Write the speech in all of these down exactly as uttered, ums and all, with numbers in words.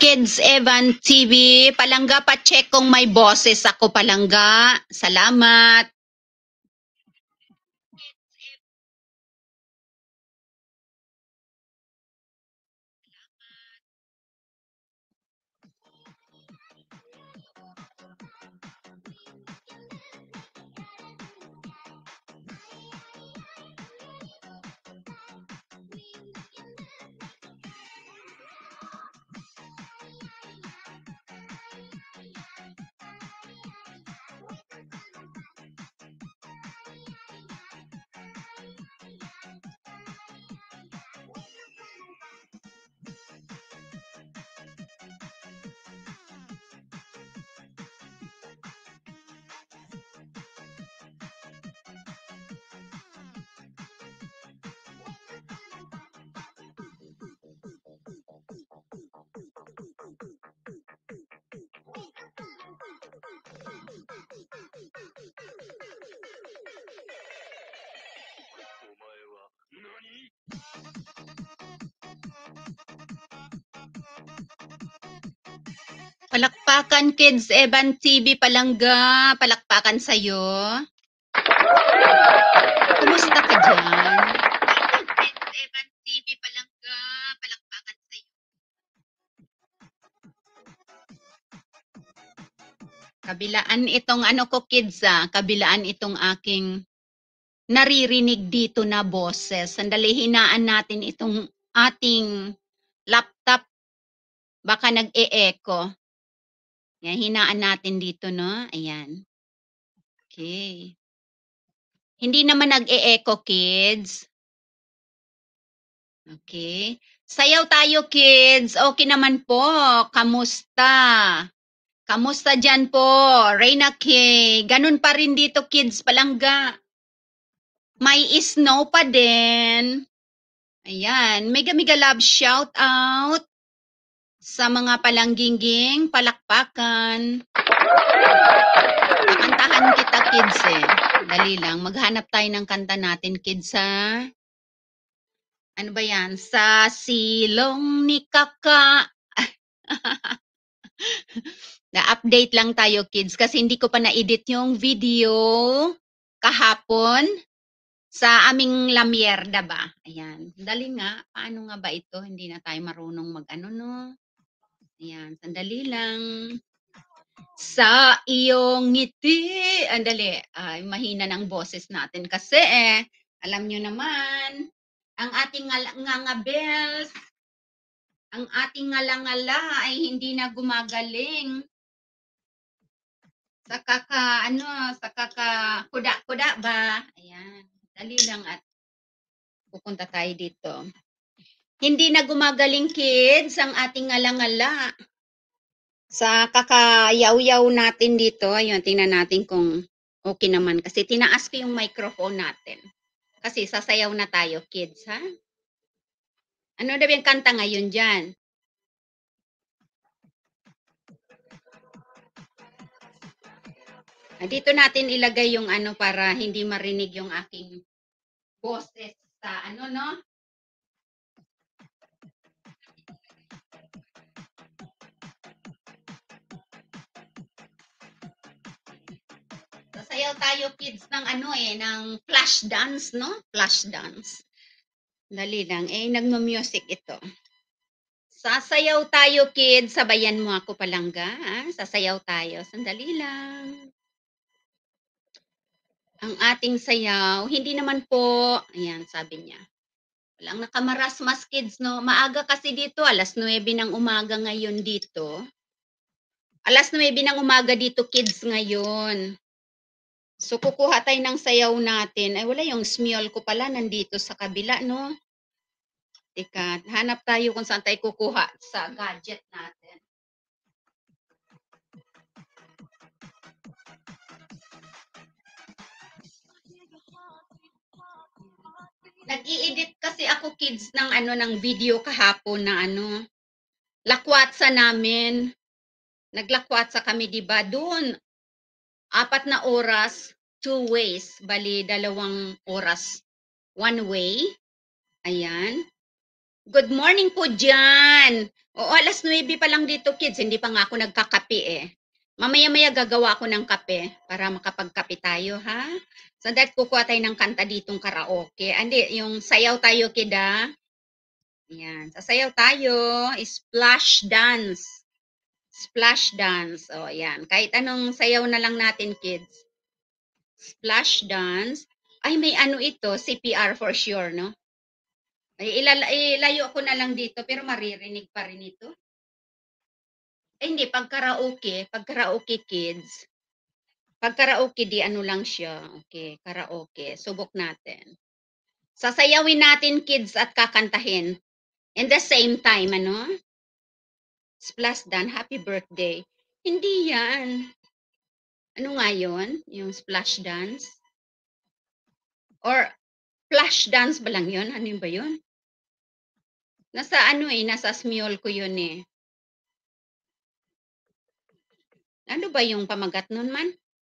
Kids Evan T V. Palangga, pa-check kung may boses ako, Palangga. Salamat. Palakpakan, Kids Evan T V, Palangga. Palakpakan sa'yo. Kumusta ka dyan? Kids Evan T V, Palangga. Palakpakan sa'yo. Kabilaan itong ano ko, kids, ah. Kabilaan itong aking naririnig dito na boses. Sandali, hinaan natin itong ating laptop. Baka nag-e-echo. Yan, hinaan natin dito, no? Ayan. Okay. Hindi naman nag-e-echo, kids. Okay. Sayaw tayo, kids. Okay naman po. Kamusta? Kamusta dyan po? Reyna K. Ganun pa rin dito, kids. Palangga. May snow pa din. Ayan. Mega mega love shout out sa mga palanggingging, palakpakan. Kakantahan kita, kids, eh. Dali lang. Maghanap tayo ng kanta natin, kids, ha? Ano ba yan? Sa silong ni Kaka. Na-update lang tayo, kids, kasi hindi ko pa na-edit yung video kahapon sa aming lamierda ba? Ayan. Dali nga. Paano nga ba ito? Hindi na tayo marunong mag-ano, no? Ayan. Sandali lang. Sa iyong ngiti. Andali. Ay, mahina ng boses natin kasi eh. Alam nyo naman, ang ating ngangabels, ang ating ngalangala ay hindi na gumagaling. Sa kaka, ano, sa kaka, kuda-kuda ba? Ayan. Dali lang at pupunta tayo dito. Hindi na gumagaling, kids, ang ating ngalangala. Sa kakayaw-yaw natin dito, ayun, tingnan natin kung okay naman. Kasi tinaas ko yung microphone natin. Kasi sasayaw na tayo, kids, ha? Ano na ba yung kanta ngayon dyan? Dito natin ilagay yung ano para hindi marinig yung aking boses sa ano, no? Sasayaw tayo, kids, ng ano eh, ng flash dance, no? Flash dance. Dali lang. Eh, nagmo-music ito. Sasayaw tayo, kids. Sabayan mo ako, Palangga. Ha? Sasayaw tayo. Sandali lang. Ang ating sayaw, hindi naman po, ayan, sabi niya. Walang nakamarasmas, kids, no? Maaga kasi dito, alas nuwebe ng umaga ngayon dito. Alas nuwebe ng umaga dito, kids, ngayon. So, kukuha tayo ng sayaw natin. Ay, wala yung smell ko pala nandito sa kabila, no? Teka, hanap tayo kung saan tayo kukuha sa gadget natin. Nag-i-edit kasi ako, kids, ng ano ng video kahapon na ano, lakwatsa namin. Naglakwatsa kami, di ba? Doon, apat na oras, two ways. Bali, dalawang oras, one way. Ayan. Good morning po dyan. Oo, alas nuwebe pa lang dito, kids. Hindi pa nga ako nagkakape eh. Mamaya-maya gagawa ako ng kape para makapagkape tayo, ha? So that kukuha tayo ng kanta ditong karaoke. Andi, yung sayaw tayo, kid, ha? Yan. Sasayaw tayo. Splash dance. Splash dance. O, yan. Kahit anong sayaw na lang natin, kids. Splash dance. Ay, may ano ito. C P R for sure, no? Ay, ilala, ilayo ko na lang dito, pero maririnig pa rin ito. Eh, hindi, pag karaoke, pag karaoke, kids, pag karaoke, di ano lang siya. Okay, karaoke. Subok natin. Sasayawin natin, kids, at kakantahin. In the same time, ano? Splash dance, happy birthday. Hindi yan. Ano nga yun? Yung splash dance? Or flash dance ba lang yun? Ano ba yun? Nasa ano eh, nasa smule ko yun eh. Ano ba yung pamagat nun man?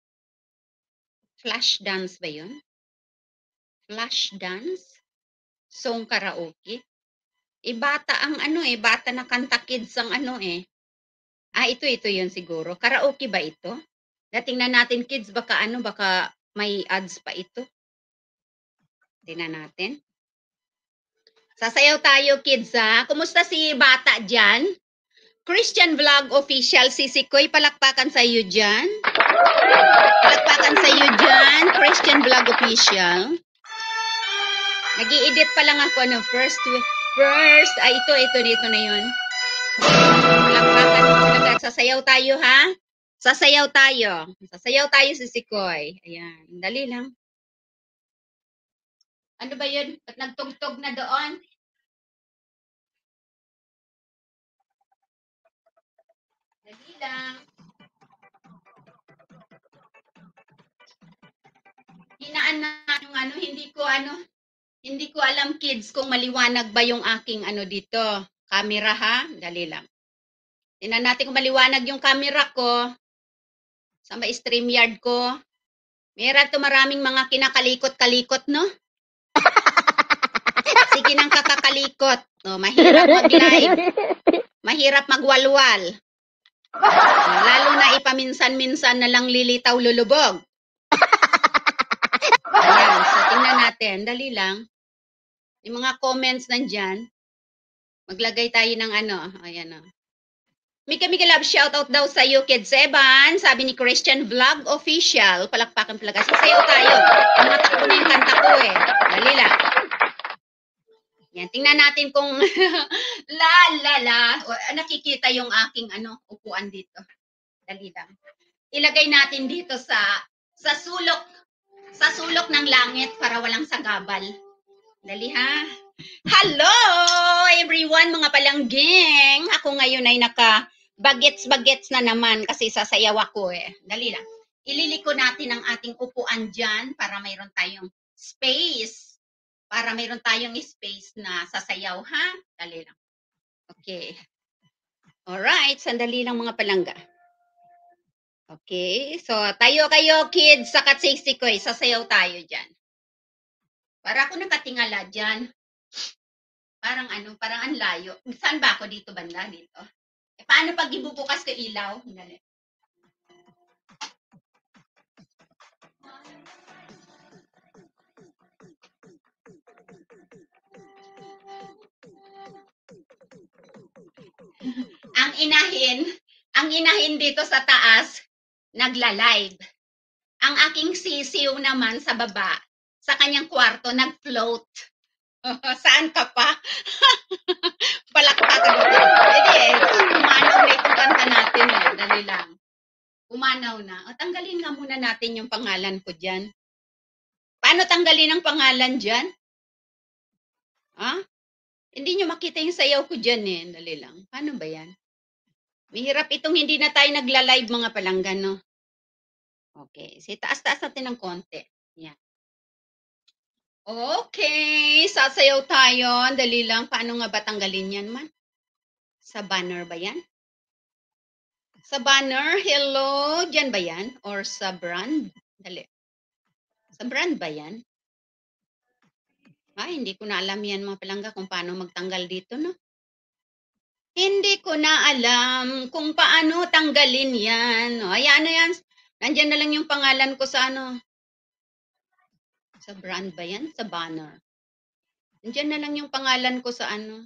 Flash dance ba yun? Flash dance? Song karaoke? Eh, bata ang ano eh, bata na kanta kids ang ano eh. Ah, ito, ito yun siguro. Karaoke ba ito? Tingnan natin kids, baka ano, baka may ads pa ito. Tingnan natin. Sasayaw tayo kids ha. Kumusta si bata dyan? Christian Vlog Official, Sisikoy, palakpakan sa iyo dyan. Palakpakan sa iyo dyan, Christian Vlog Official. Nag-i-edit pa lang ako, ano, first, first, ay, ito, ito, dito na yun. Palakpakan mo talaga. Sasayaw tayo, ha? Sasayaw tayo. Sasayaw tayo, Sisikoy. Ayan, dali lang. Ano ba yun? At nagtugtog na doon? Dali lang. Hinaan na yung ano, hindi ko ano, hindi ko alam kids kung maliwanag ba yung aking ano dito. Camera ha? Dali lang. Tingnan natin kung maliwanag yung camera ko. Sa may StreamYard ko. Meron to maraming mga kinakalikot-kalikot, no? Sige nang kakakalikot. No, mahirap mag-live. Mahirap magwalwal. No, lalo na ipaminsan-minsan na lang lilitaw lulubog. Ayan, so tingnan natin. Dali lang. Yung mga comments nandyan. Maglagay tayo ng ano. Ayan o. Mika Mika Love, shoutout daw sa iyo, Kids Evan. Sabi ni Christian Vlog Official. Palakpakan palaga. Sasayaw tayo. Tumatakbo na yung kanta ko eh. Dali lang. Yan, tingnan natin kung la la la. O, nakikita yung aking ano, upuan dito. Dali lang. Ilagay natin dito sa sa sulok sa sulok ng langit para walang sagabal. Dali ha. Hello everyone mga palangging. Ako ngayon ay naka bagets-bagets na naman kasi sasayaw ako eh. Dali lang. Ililiko natin ang ating upuan dyan para mayroon tayong space. Para mayroon tayong space na sasayaw, ha? Dali lang. Okay. Alright, sandali lang mga palangga. Okay, so tayo kayo kids sa katsiksikoy, sasayaw tayo dyan. Para ako nakatingala dyan. Parang ano, parang ang layo. Saan ba ako dito banda? Dito. E, paano pag ibubukas ko ilaw? Dali. Ang inahin, ang inahin dito sa taas, nagla-live. Ang aking sisiw naman sa baba, sa kanyang kwarto, nag-float. Saan ka pa? Palakpakan ko. Hindi eh, umanaw na itong kanta natin eh. Dali lang. Umanaw na. O, tanggalin nga muna natin yung pangalan ko dyan. Paano tanggalin ang pangalan dyan? Ha? Hindi nyo makita yung sayaw ko dyan eh. Dali lang. Paano ba yan? Mahirap itong hindi na tayo nagla-live mga palanggan, no? Okay. Si taas-taas natin ng konti. Yan. Okay. Sasayaw tayo. Dali lang. Paano nga ba tanggalin yan man? Sa banner ba yan? Sa banner? Hello? Diyan ba yan? Or sa brand? Dali. Sa brand ba yan? Ay, hindi ko na alam yan mga palangga kung paano magtanggal dito, no? Hindi ko na alam kung paano tanggalin yan. O, ayan na yan. Nandiyan na lang yung pangalan ko sa ano. Sa brand ba yan? Sa banner. Nandiyan na lang yung pangalan ko sa ano.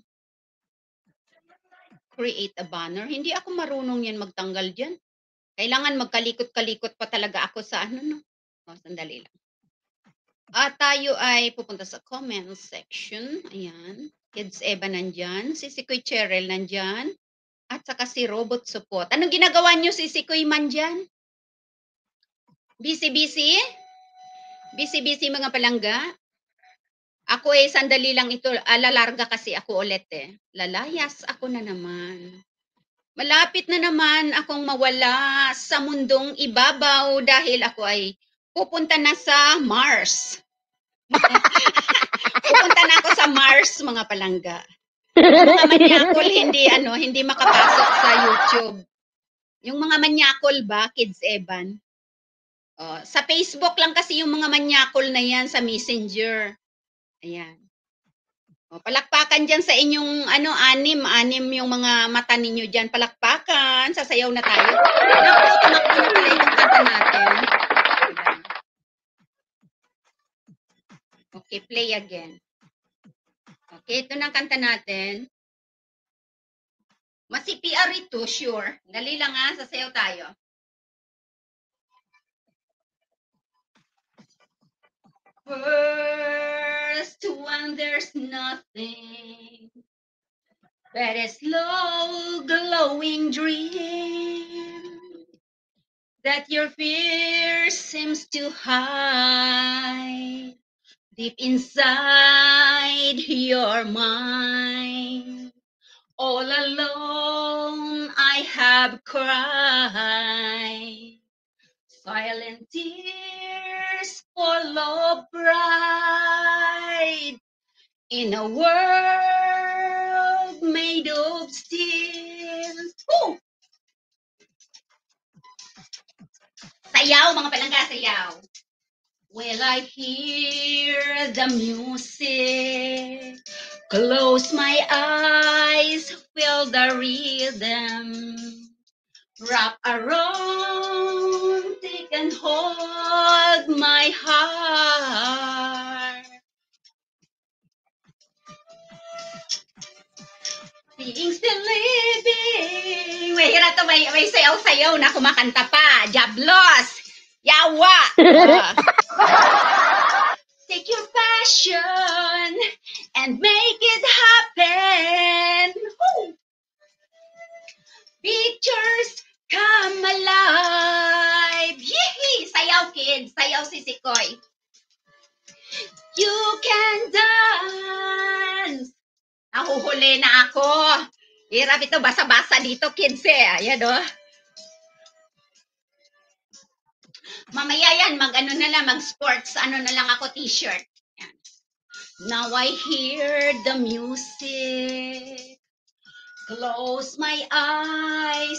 Create a banner. Hindi ako marunong yan magtanggal dyan. Kailangan magkalikot-kalikot pa talaga ako sa ano, no? O, sandali lang. At tayo ay pupunta sa comment section. Ayan. Kids Eva nandyan. Si Sikoy Cheryl nandyan. At saka si Robot Support. Anong ginagawa nyo si Sikoy man dyan? Busy-busy? Busy-busy mga palangga? Ako eh, sandali lang ito. Alalarga kasi ako ulit eh. Lalayas ako na naman. Malapit na naman akong mawala sa mundong ibabaw dahil ako ay pupunta na sa Mars. Pupunta na ako sa Mars, mga palangga. Yung mga manyakol hindi ano, hindi makapasok sa YouTube. Yung mga manyakol ba, Kids Evan? Oh, sa Facebook lang kasi yung mga manyakol na yan sa Messenger. Ayan. O, palakpakan dyan sa inyong ano, anim, anim yung mga mata ninyo dyan. Palakpakan, sasayaw na tayo. Naku, tumakbo na pala itong kanta natin. Okay, play again. Okay, ito na ang kanta natin. Masi P R ito, sure. Dali lang ha, sasayaw tayo. First, when there's nothing but a slow glowing dream that your fear seems to hide deep inside your mind. All alone I have cried silent tears full of pride in a world made of steel. Woo! Sayaw, mga palangga, sayaw. Will I hear the music? Close my eyes, feel the rhythm. Wrap around, take and hold my heart. Being still living. May hira to, may, may sayaw-sayaw na kumakanta pa. Jablos! Yawa! Uh, take your passion and make it happen. Woo! Pictures come alive. Yee! Sayaw, kids. Sayaw si Sikoy. You can dance. Nahuhuli na ako. Hirap ito, basa-basa dito, kids eh. Ayan, oh. Mamaya yan, mag-ano na lang, mag-sports, ano na lang ako, t-shirt. Yan. Now I hear the music. Close my eyes.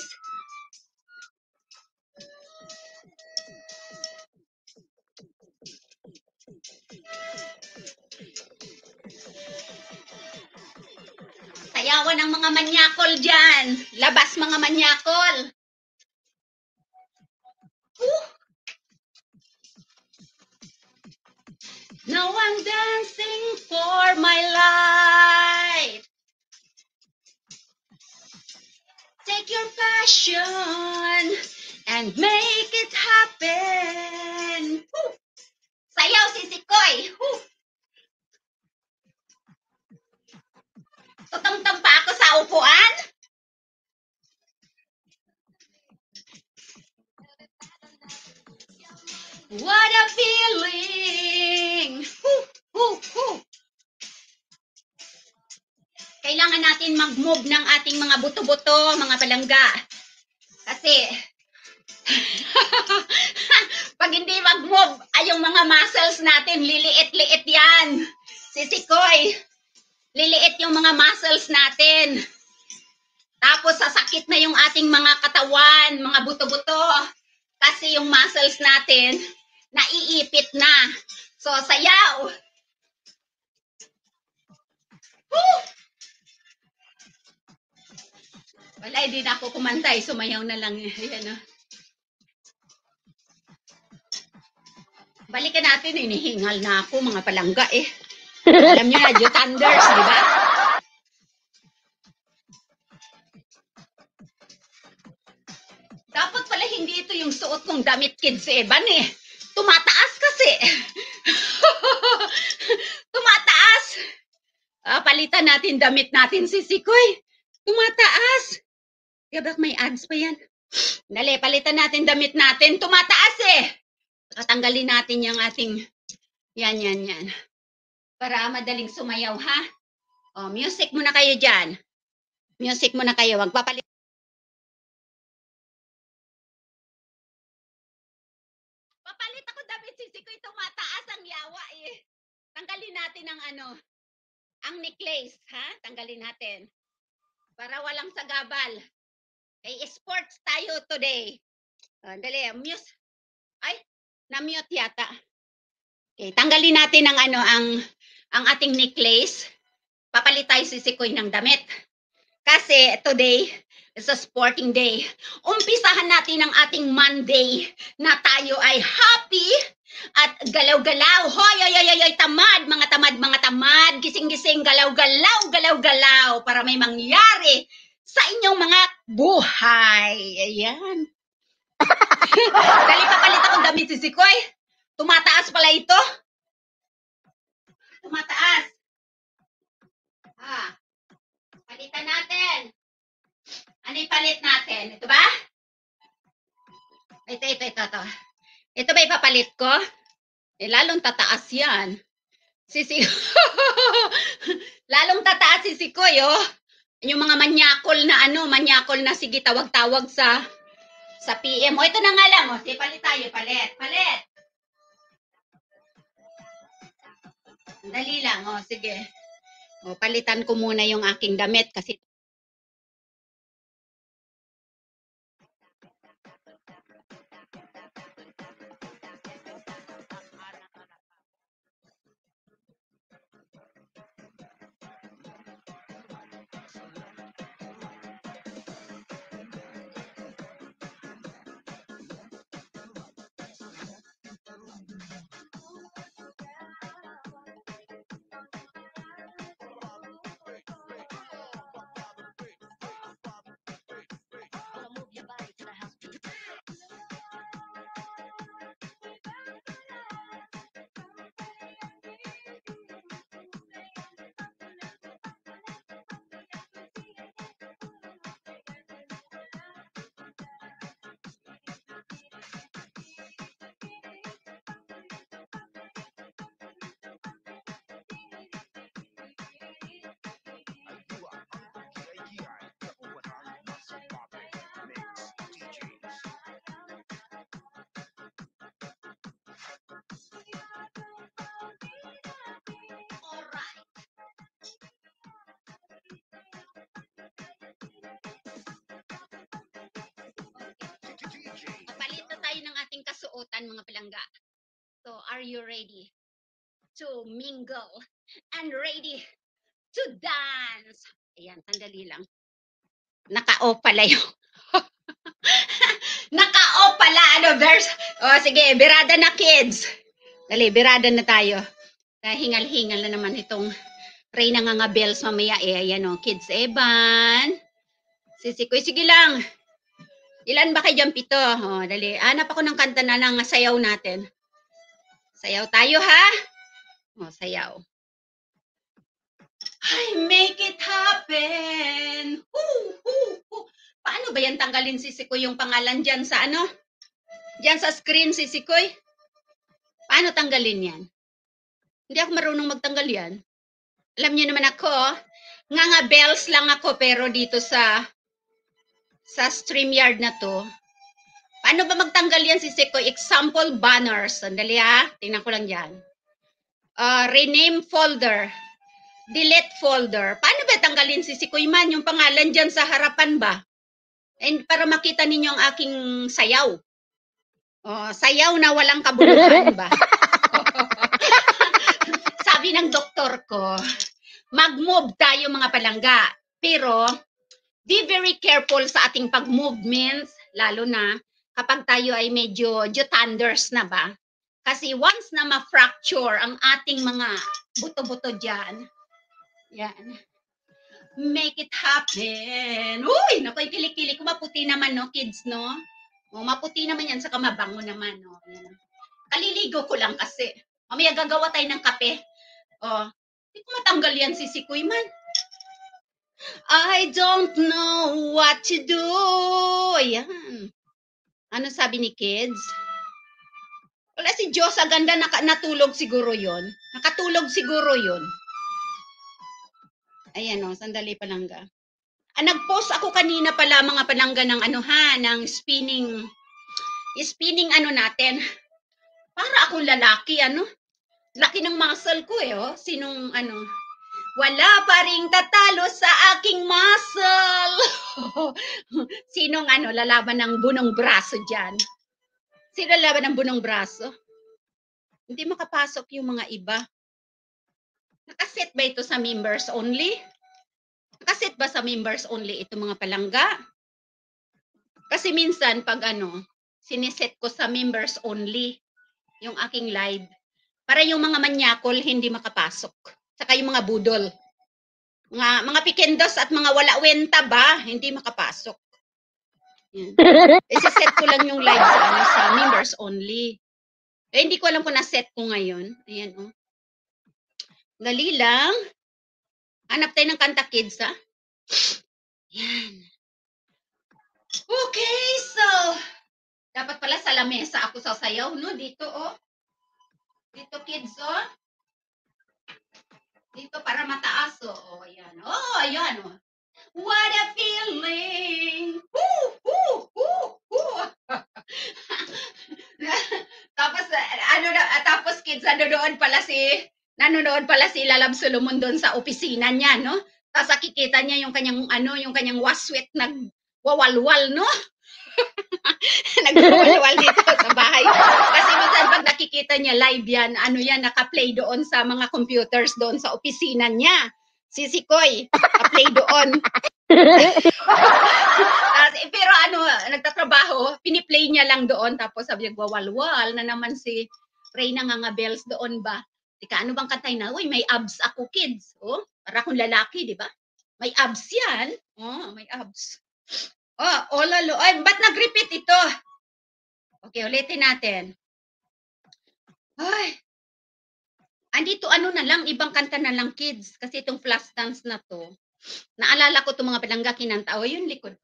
Sayawan ng mga manyakol dyan. Labas mga manyakol. Woo! Now I'm dancing for my life. Take your passion and make it happen. Woo! Sayaw si Sikoy. Woo! Tutong-tong pa ako sa upuan. What a feeling! Woo, woo, woo. Kailangan natin mag-move ng ating mga buto-buto, mga palangga. Kasi, pag hindi mag-move, ay yung mga muscles natin, liliit-liit yan. Si Sikoy, liliit yung mga muscles natin. Tapos, sasakit na yung ating mga katawan, mga buto-buto. Kasi yung muscles natin, naiipit na. So, sayaw. Woo! Wala, hindi na ako kumantay. Sumayaw na lang. Ayan, oh. Balikan natin, inihingal na ako, mga palangga eh. Alam niyo na, Joe Thunders, di ba? Dapat pala hindi ito yung suot kong damit, kids Evan eh. Tumataas kasi. Tumataas. Ah, palitan natin damit natin, si Sikoy. Tumataas. Gabak may ads pa yan. Dali, palitan natin damit natin. Tumataas eh. Katanggalin natin yung ating yan, yan, yan. Para madaling sumayaw, ha? Oh, music muna kayo dyan. Music muna kayo. Wag papalit. Papalit ako damit, sisi ko. Tumataas ang yawa eh. Tanggalin natin ang ano, ang necklace, ha? Tanggalin natin. Para walang sagabal. Eh, sports tayo today. Oh, dali, muse. Ay, na-mute yata. Okay, tanggalin natin ang ano, ang ang ating necklace. Papalit tayo si Sikoy ng damit. Kasi today is a sporting day. Umpisahan natin ang ating Monday na tayo ay happy at galaw-galaw. Hoy, hoy, hoy, hoy, tamad, mga tamad, mga tamad. Gising-gising, galaw-galaw, galaw-galaw para may mangyari sa inyong mga buhay. Ayan. Dali, papalit akong damit si Sikoy. Tumataas pala ito. Tumataas. Ah. Palitan natin. Ano ipalit natin? Ito ba? Ito, ito, ito, ito. Ito ba ipapalit ko? Eh, lalong tataas yan. Sisi... lalong tataas si Sikoy, oh. Yung mga manyakol na ano, manyakol na sige tawag-tawag sa sa P M. O, ito na nga lang, oh. Sige, palit tayo, palit, palit. Dali lang, oh, sige. O, palitan ko muna yung aking damit kasi palit na tayo ng ating kasuotan, mga palangga. So, are you ready to mingle and ready to dance? Ayan, sandali lang. Naka-off pala yung... Naka-off pala, ano, verse. O, sige, birada na, kids. Dali, birada na tayo. Hingal-hingal na naman itong Reyna nga nga bells mamaya eh. Ayan o, kids Evan. Sisikoy, sige lang. Ilan ba kayo dyan? Pito. O, dali. Hanap ako ng kanta na ng sayaw natin. Sayaw tayo, ha? O, sayaw. I make it happen. Hoo, hoo, hoo. Paano ba yan tanggalin, Sisikoy, yung pangalan dyan sa ano? Dyan sa screen, Sisikoy? Paano tanggalin yan? Hindi ako marunong magtanggal yan. Alam niyo naman ako, nga nga bells lang ako, pero dito sa sa StreamYard na to, paano ba magtanggal yan, Sisikoy? Example banners. Sandali ha, tingnan ko lang dyan. Uh, rename folder. Delete folder. Paano ba tanggalin, Sisikoy man, yung pangalan dyan sa harapan ba? And para makita ninyo ang aking sayaw. Oh, sayaw na walang kabuluhan ba? Sabi ng doktor ko, mag-move tayo mga palangga. Pero, be very careful sa ating pag-movements, lalo na kapag tayo ay medyo jutanders na ba? Kasi once na ma-fracture ang ating mga buto-buto dyan, yan, make it happen. Uy, naku, kilik-kilik ko, maputi naman, no, kids, no? O, maputi naman yan, saka mabango naman, no? Yan. Kaliligo ko lang kasi. Mamaya gagawa tayo ng kape. O, hindi ko matanggal yan, sisikoy man. I don't know what to do. Ayan. Ano sabi ni kids? Wala si Diyos, ganda naka, natulog siguro yon. Nakatulog siguro yon. Ayan o, sandali palangga. Ah, nag-post ako kanina pala mga palangga ng ano ha, ng spinning, spinning ano natin. Para akong lalaki, ano? Laki ng muscle ko eh, oh. Sinong ano? Wala pa ring tatalo sa aking muscle. Sinong ano, lalaban ng bunong braso dyan? Sino lalaban ng bunong braso? Hindi makapasok yung mga iba. Nakaset ba ito sa members only? Nakaset ba sa members only ito mga palangga? Kasi minsan pag ano, siniset ko sa members only yung aking live. Para yung mga manyakol hindi makapasok. Saka yung mga budol. Mga, mga pikendos at mga wala wenta ba, hindi makapasok. Yan. Isa-set ko lang yung live sa, ano, sa members only. Eh, hindi ko alam kung na-set ko ngayon. Ayan, oh. Dali lang. Hanap tayo ng kanta, kids, ha? Yan. Okay, so, dapat pala sa lamesa ako sasayaw, no? Dito, oh. Dito, kids, oh. Dito para mataas, oh. Oh, ayan. Oh, ayan, oh. What a feeling! Woo! Woo! Woo! Woo! Tapos, ano na, tapos kids, nanonood pala si, nanonood pala si Lalab Solomon doon sa opisina niya, no? Tapos nakikita niya yung kanyang, ano, yung kanyang waswit nagwawalwal, no? Nagwawalwal dito sa bahay. Kasi minsan pag nakikita niya live yan, ano yan, naka-play doon sa mga computers doon sa opisina niya. Si Sikoy, naka-play doon. Pero ano, nagtatrabaho, piniplay niya lang doon, tapos sabi niya, gwawalwal na naman si Reyna Ngangabels doon ba? Tika, ano bang kantay na? Uy, may abs ako, kids. Oh, para akong lalaki, di ba? May abs yan. Oh, may abs. Oh, oh lalo. Ay, ba't nag-repeat ito? Okay, ulitin natin. Ay, andito ano na lang, ibang kanta na lang, kids. Kasi itong flash dance na to, naalala ko itong mga palangga kinanta. O, yun likod.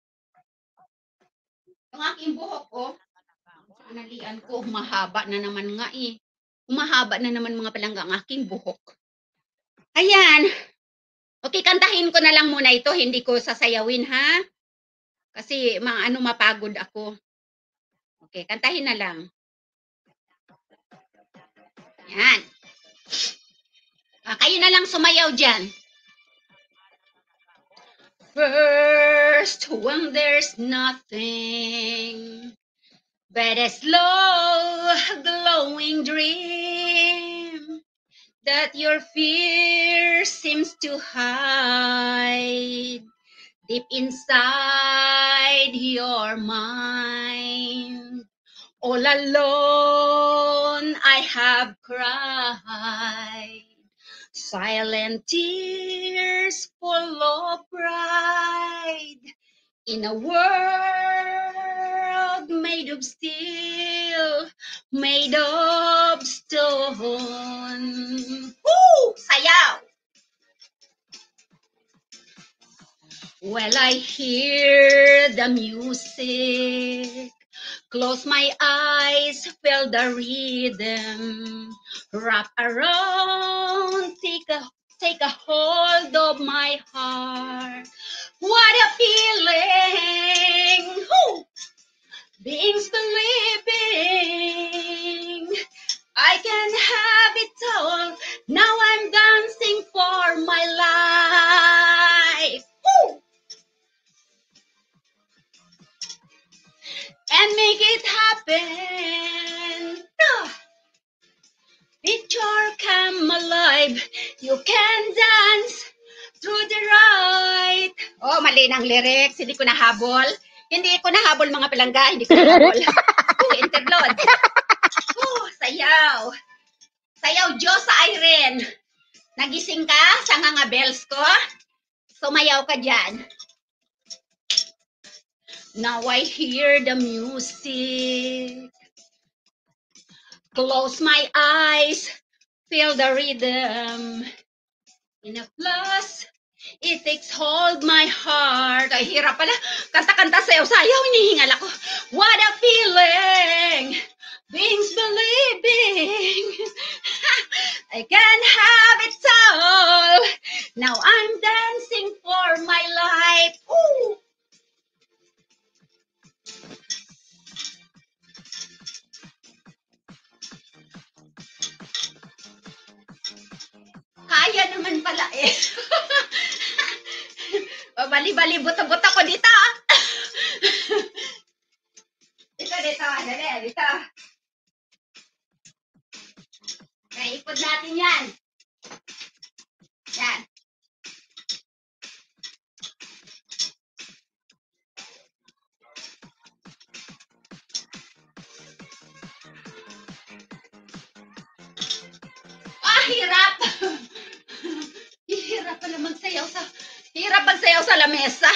Yung aking buhok, oh. Analian ko, humahaba na naman nga eh. Humahaba na naman mga palangga ang aking buhok. Ayan. Okay, kantahin ko na lang muna ito. Hindi ko sasayawin, ha? Kasi mga ano, mapagod ako. Okay, kantahin na lang. Yan. Ah, kayo na lang sumayaw dyan. First, when there's nothing but a slow, glowing dream that your fear seems to hide deep inside your mind. All alone I have cried, silent tears full of pride, in a world made of steel, made of stone. Woo! Sayaw! Well, I hear the music, close my eyes, feel the rhythm, wrap around, take a, take a hold of my heart. What a feeling! Woo! Being still living, I can have it all. Now I'm dancing for my life. Woo! And make it happen. Ah. Picture come alive. You can dance through the right Oh, mali ng lyrics. Hindi ko nahabol. Hindi ko nahabol mga palangga. Hindi ko nahabol. Oh, interload. Oh, sayaw. Sayaw, Diyos sa Irene. Nagising ka sa nga bells ko? Sumayaw ka dyan. Now I hear the music. Close my eyes. Feel the rhythm. In a plus, it takes hold my heart. Ay, hirap pala. Kanta-kanta, sayaw-sayaw, hinihingal ako. What a feeling! Beings believing I can have it all. Now I'm dancing for my life. Ooh. Kaya naman pala eh. Bali-bali, buto-buto ko dito. Dito, dito. Dali, dito. Kaya ipod natin yan. Yan. Ah, hirap. Hirap pala magsayaw sa... Hirap magsayaw sa lamesa.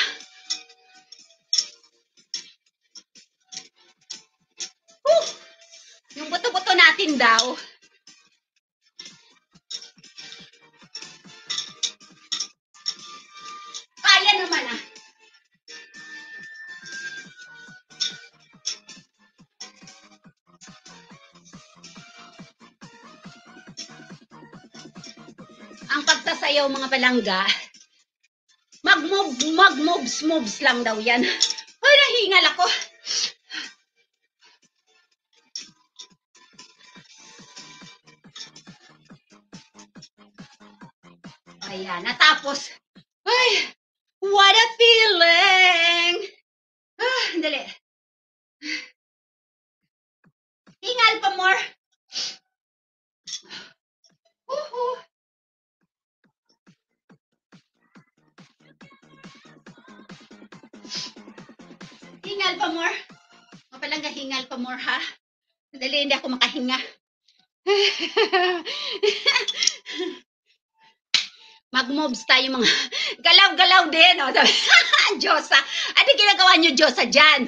Uh, yung buto-buto natin daw. Kaya naman ah. Ang pagsasayaw mga palangga, mag-move, mag-moves, moves lang daw yan. Ay, nahingal ako. Ayan, natapos. Ay, what a feeling! Ah, dali. Hingal pa more. Uhu. Hingal pa more. Mapalangga, hingal pa more ha. Dali, hindi ako makahinga. Mag-moves tayo mga galaw-galaw din. Oh. Diyosa. Ano ginagawa niyo, Diyosa, dyan?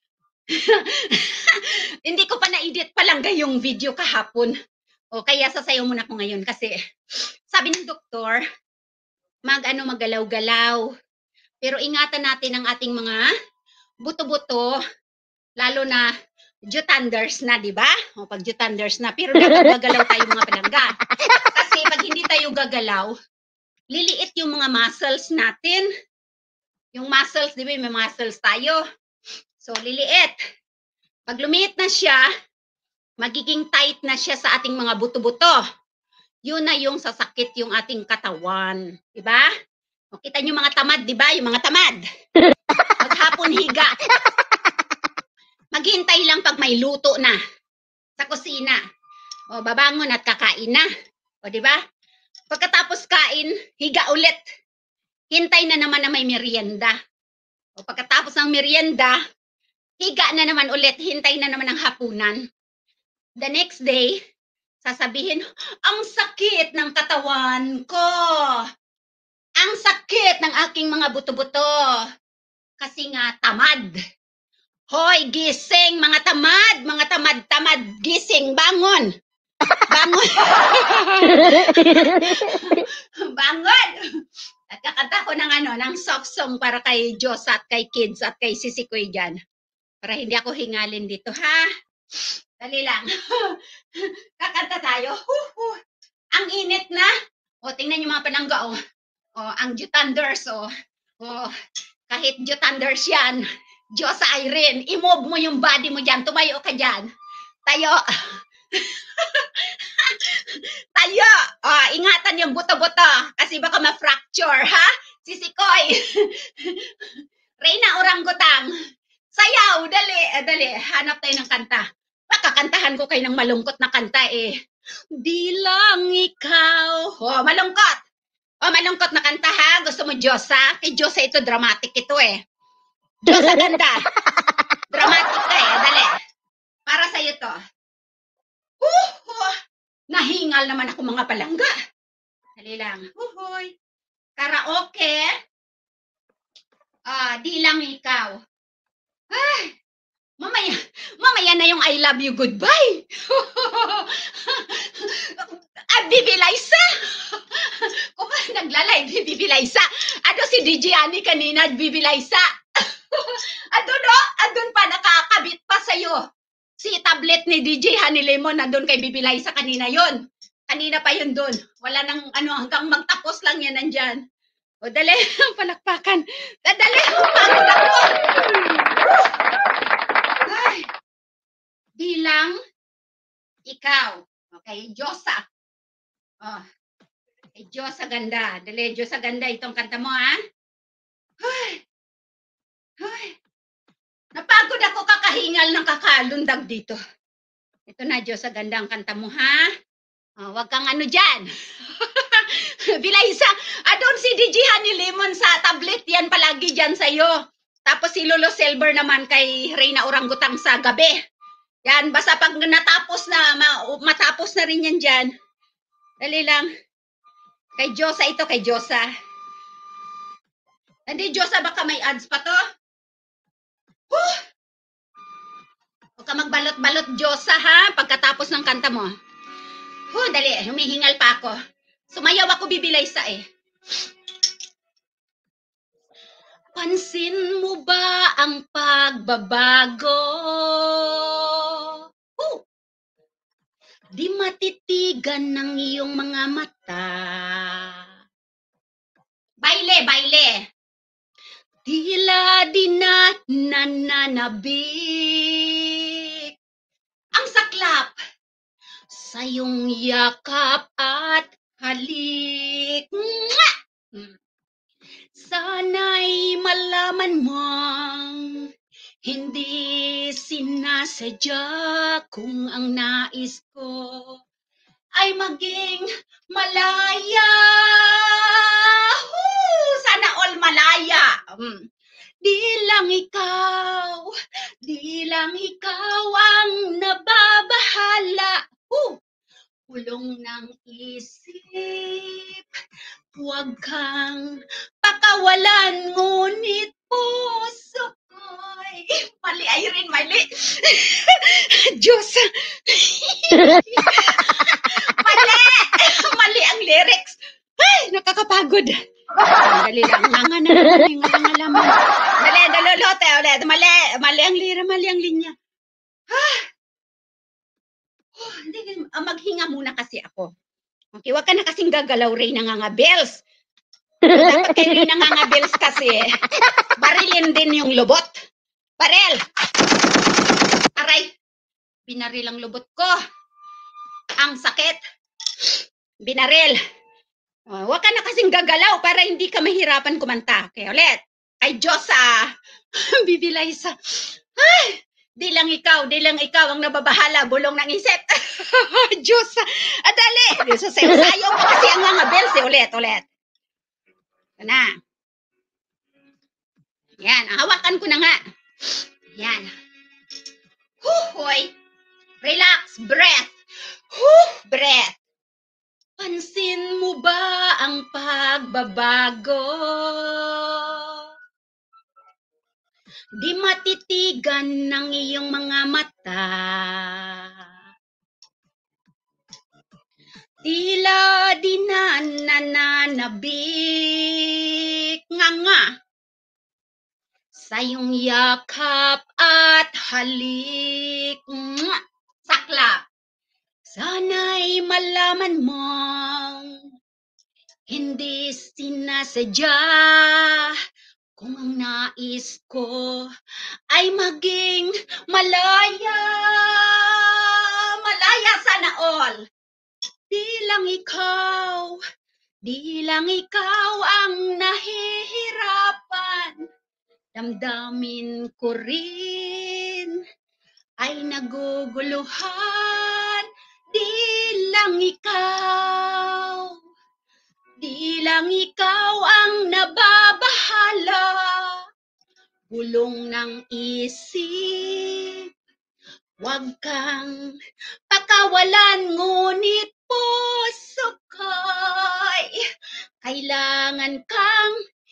Hindi ko pa na-edit palangga yung video kahapon. O kaya sasayaw muna ko ngayon kasi sabi ng doktor, mag-ano, maggalaw-galaw. Pero ingatan natin ang ating mga buto-buto, lalo na jutanders na, di ba? O pag jutanders na, pero dapat gagalaw tayo mga palangga. Kasi pag hindi tayo gagalaw, liliit yung mga muscles natin. Yung muscles, di ba? May muscles tayo. So, liliit. Pag lumiit na siya, magiging tight na siya sa ating mga buto-buto. Yun na yung sasakit yung ating katawan. Di ba? O, kita nyo mga tamad, di ba? Yung mga tamad. Maghapon higa. Maghintay lang pag may luto na sa kusina. O, babangon at kakain na. O, di ba? Pagkatapos kain, higa ulit. Hintay na naman na may merienda. O pagkatapos ng merienda, higa na naman ulit. Hintay na naman ang hapunan. The next day, sasabihin, ang sakit ng katawan ko. Ang sakit ng aking mga buto-buto. Kasi nga tamad. Hoy, gising mga tamad. Mga tamad-tamad, gising, bangon. Bangon. Bangon. At kakanta ko ng ano, ng soft song para kay Diyos at kay kids at kay Sisikoy dyan. Para hindi ako hingalin dito, ha? Dali lang. Kakanta tayo. Huhu. Ang init na. O, tingnan niyo mga palangga, o. O, ang jutanders, o. O, kahit jutanders yan. Diyos sa Irene, i-move mo yung body mo dyan. Tumayo ka dyan. Tayo. Tayo. Oh, ingatan yung buto-buto kasi baka ma-fracture, ha? Sisikoy. Reyna Orangutang. Sayaw, dali, dali. Hanap tayo ng kanta. Makakantahan ko kayo ng malungkot na kanta eh. Di lang ikaw. Oh, malungkot. Oh, malungkot na kanta ha. Gusto mo mo, Diyosa? Kay Diyosa ito, dramatic ito eh. Diyosa ganda. Dramatic ka eh. Dali. Para sa'yo to. Uh, uh, nahingal naman ako mga palangga. Dali lang. Uhoy. Karaoke. Ah, di lang ikaw. Ay, mamaya, mamaya na yung I love you goodbye. Ah, Bibi Liza. Kung nagla-live, Bibi Liza. Ano si D J Ani kanina, Bibi Liza. Andun o, andun pa, nakakabit pa sa'yo. Si tablet ni D J Honey Lemon, nandun kay Bibi Liza kanina yon. Kanina pa yun dun. Wala nang ano, hanggang magtapos lang yan nandyan. O dali, palakpakan. Dali, pagod ako. Ay, bilang ikaw. Okay, Diyosa. Oh, ay Diyosa ganda. Dali, Diyosa ganda itong kanta mo, ha? Ay, ay. Napagod ako kakahingal ng kakalundag dito. Ito na, Diyosa ganda ang kanta mo, ha? Oh, wag kang ano dyan. Bilaysa, adon si D J Honey Lemon sa tablet yan palagi dyan sa'yo. Tapos si Lolo Silver naman kay Reyna Orangutang sa gabi. Yan, basta pag natapos na, matapos na rin yan dyan. Dali lang. Kay Diyosa ito, kay Diyosa. Hindi, Diyosa, baka may ads pa to. Huh! Huwag ka magbalot-balot, Diyosa, ha? Pagkatapos ng kanta mo. Huh, dali, humihingal pa ako. Sumayaw ako, Bibi Liza eh. Pansin mo ba ang pagbabago? Uh, di matitigan ng iyong mga mata. Baile, baile. Tila di na nananabik. Ang saklap sa iyong yakap at halik. Mwah! Sana'y malaman mong hindi sinasadya kung ang nais ko ay maging malaya. Woo! Sana all malaya. Mm. Di lang ikaw, di lang ikaw ang nababahala. Woo! Pulong ng isip, huwag kang pakawalan, ngunit puso ko'y mali, Irene, mali. Diyos. Mali. Mali ang lyrics. Ay, nakakapagod. Dali lang. Nga na naman yung ngalaman. Dali, dalolote ulit. Mali. Mali ang lira, mali ang linya. Ah. Oh, hindi, maghinga muna kasi ako. Okay, wag ka na kasing gagalaw, Reyna nga bells. Dapat kay Reyna nga bells kasi barilin din yung lubot. Baril! Aray! Binaril ang lubot ko. Ang sakit. Binaril. Oh, wag ka na kasing gagalaw para hindi ka mahirapan kumanta. Okay, ulit. Ay, Diyosa. Bibi Liza. Ay! Di lang ikaw, di lang ikaw ang nababahala, bulong ng isip. Diyos, adali. So, sayo ko kasi ang mga bells eh. Ulit, ulit. Ito na. Yan, hawakan ko na nga. Yan. Huhoy. Relax, breath. Huh, breath. Pansin mo ba ang pagbabago? Di matitigan ng iyong mga mata. Tila di na nananabik. Nga nga. Sa iyong yakap at halik. Mwah! Saklap. Sana'y malaman mong hindi sinasadya kung ang nais ko ay maging malaya. Malaya sana all. Di lang ikaw, di lang ikaw ang nahihirapan. Damdamin ko rin ay naguguluhan. Di lang ikaw, di lang ikaw ang naba Bulong ng isip, huwag kang pakawalan, ngunit puso ko'y kailangan kang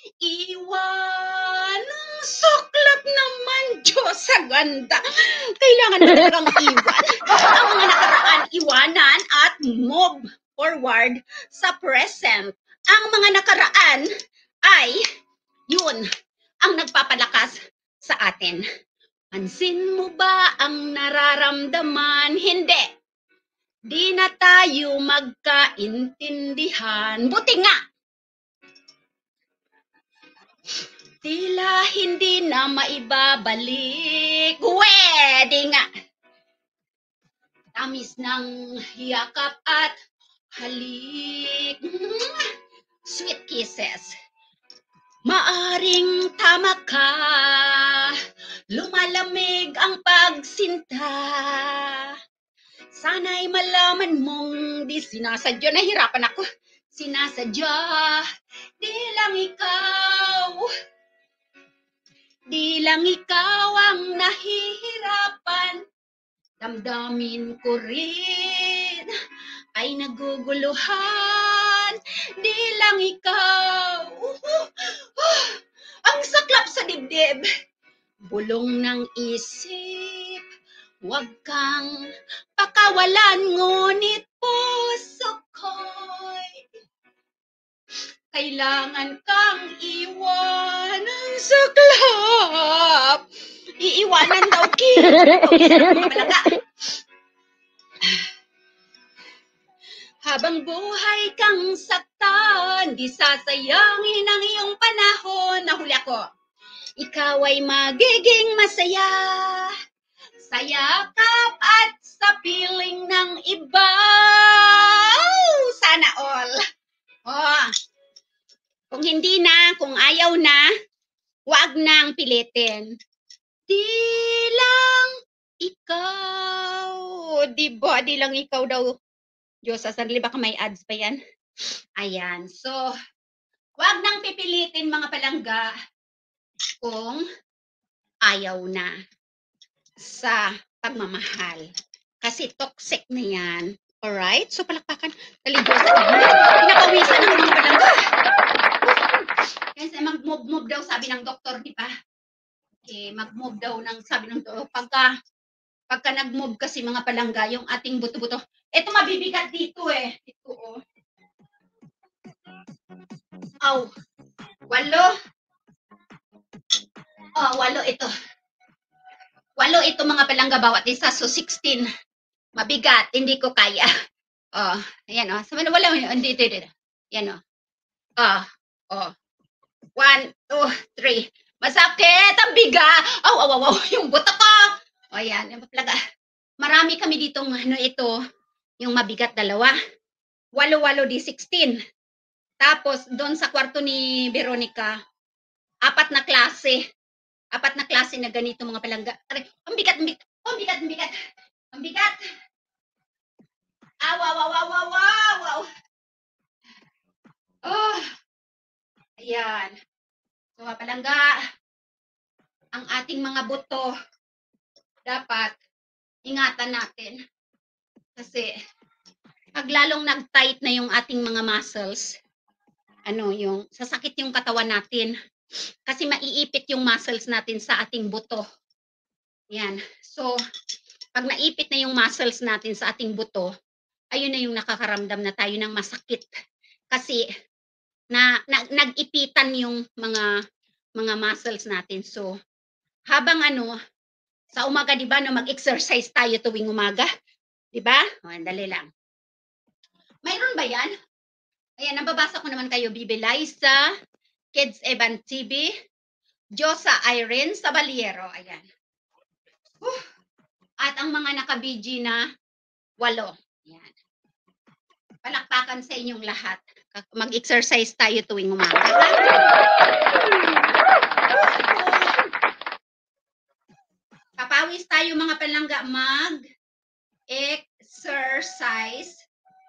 iwan. Ang suklap naman, Diyos sa ganda. Kailangan mo talagang iwan. Ang mga nakaraan, iwanan at move forward sa present. Ang mga nakaraan ay yun ang nagpapalakas sa atin. Pansin mo ba ang nararamdaman? Hindi. Di na tayo magkaintindihan. Buti nga. Tila hindi na maibabalik. Pwede nga. Tamis ng yakap at halik. Sweet kisses. Maaring tama ka, lumalamig ang pagsinta. Sana'y malaman mong di sinasadya. Nahirapan ako. Sinasadya, di lang ikaw. Di lang ikaw ang nahihirapan. Damdamin ko rin ay naguguluhan. Di lang ikaw. Uh, uh, ang saklap sa dibdib. Bulong ng isip, huwag kang pakawalan, ngunit puso ko'y kailangan kang iwan. Ang saklap. Iiwanan daw, kids. Habang buhay kang saktan, di sasayangin ang iyong panahon. Nahuli ako. Ikaw ay magiging masaya sa yakap at sa piling ng iba. Oh, sana all. Oh, kung hindi na, kung ayaw na, huwag nang pilitin. Di lang ikaw. Di ba? Di lang ikaw daw. Diyos, sasarili baka may ads pa yan. Ayan. So, huwag nang pipilitin mga palangga kung ayaw na sa pagmamahal. Kasi toxic na yan. Alright? So, palakpakan. Dali, Diyos. Pinakawisan ng mga palangga. Kasi mag-move-move daw, sabi ng doktor, di ba? Okay, mag-move daw ng sabi ng doktor. Pagka, pagka nag-move kasi mga palangga, yung ating buto-buto. Ito mabibigat dito eh. Ito oh. Aw. Walo. Oh, walo ito. Walo ito mga palangga bawat isa. So, sixteen. Mabigat. Hindi ko kaya. Oh, ayan oh. So, wala. Hindi, hindi, hindi. Yan oh. Oh, oh. One, two, three. Masakit. Ang biga. Aw, aw, aw, aw. Yung buto ko. Oh, ayan. Yung palaga. Marami kami ditong ano ito. Yung mabigat dalawa. Walo-walo di sixteen. Tapos, doon sa kwarto ni Veronica, apat na klase. Apat na klase na ganito mga palangga. Aray, ang bigat, ang bigat. Oh, ang bigat, ang bigat. Ang bigat. Ah, wow, wow, wow, wow, wow, wow. Oh. Ayan. So, mga palangga, ang ating mga buto, dapat ingatan natin. Kasi, pag lalong nag-tight na yung ating mga muscles, ano yung, sasakit yung katawan natin. Kasi maiipit yung muscles natin sa ating buto. Yan. So, pag naipit na yung muscles natin sa ating buto, ayun na yung nakakaramdam na tayo ng masakit. Kasi, na, na nag-ipitan yung mga mga muscles natin. So, habang ano, sa umaga, di ba, no, mag-exercise tayo tuwing umaga? Di ba? O, dali lang. Mayroon ba yan? Ayan, nababasa ko naman kayo, Bibi Liza, Kids Evan T V, Josa Irene Sabaliero. Ayan. Uh, at ang mga naka-B G na walo. Ayan. Palakpakan sa inyong lahat. Mag-exercise tayo tuwing umaga. Papawis tayo mga palangga, mag-exercise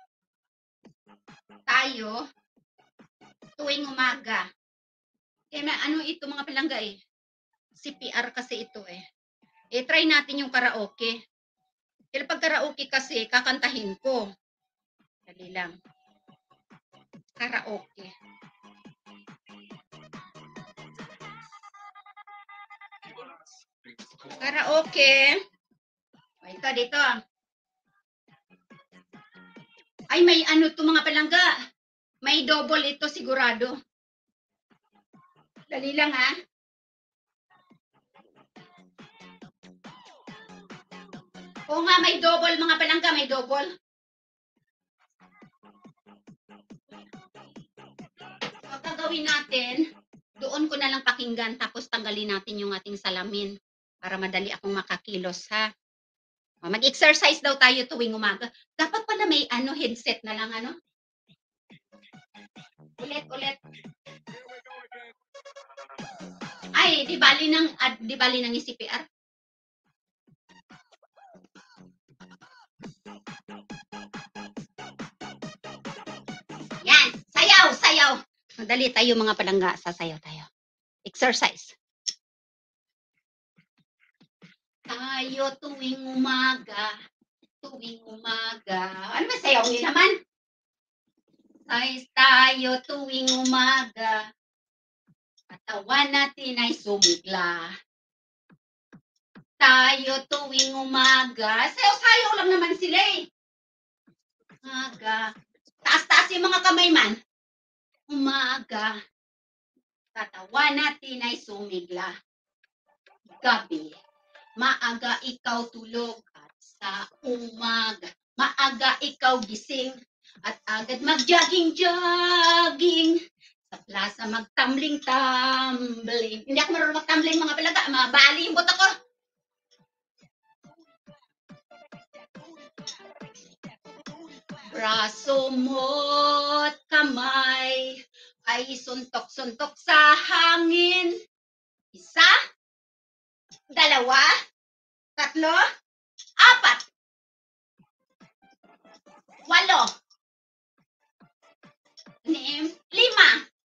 tayo tuwing umaga. Kaya ano ito mga palangga eh? C P R kasi ito eh. Eh, try natin yung karaoke. Pero pag karaoke kasi, kakantahin ko. Dali lang. Karaoke. Karaoke. O, ito, dito. Ay, may ano to mga palangga. May double ito sigurado. Dali lang ha. Oo nga, may double mga palangga, may double. So, gagawin natin, doon ko na lang pakinggan tapos tanggalin natin yung ating salamin para madali akong makakilos ha. Mag-exercise daw tayo tuwing umaga. Dapat pala may ano headset na lang ano. Ulit, ulit. Ay, di bali ng, uh, di bali ng C P R. Yan, sayaw, sayaw. Madali tayo mga palangga, sasayaw tayo. Exercise. Tayo tuwing umaga, tuwing umaga. Ano ba sayaw nila naman? Ay, tayo tuwing umaga, katawan natin ay sumigla. Tayo tuwing umaga. Sayaw-sayaw lang naman sila eh. Umaga. Taas-taas yung mga kamay man. Umaga. Katawan natin ay sumigla. Gabi. Maaga ikaw tulog at sa umaga. Maaga ikaw gising at agad mag-jogging-jogging. Sa plaza magtambling-tambling. Hindi ako marunong magtambling mga palaga. Mabali yung buto ko. Braso mo't kamay ay suntok-suntok sa hangin. Isa, dalawa, tatlo, apat, walo, lim, lima,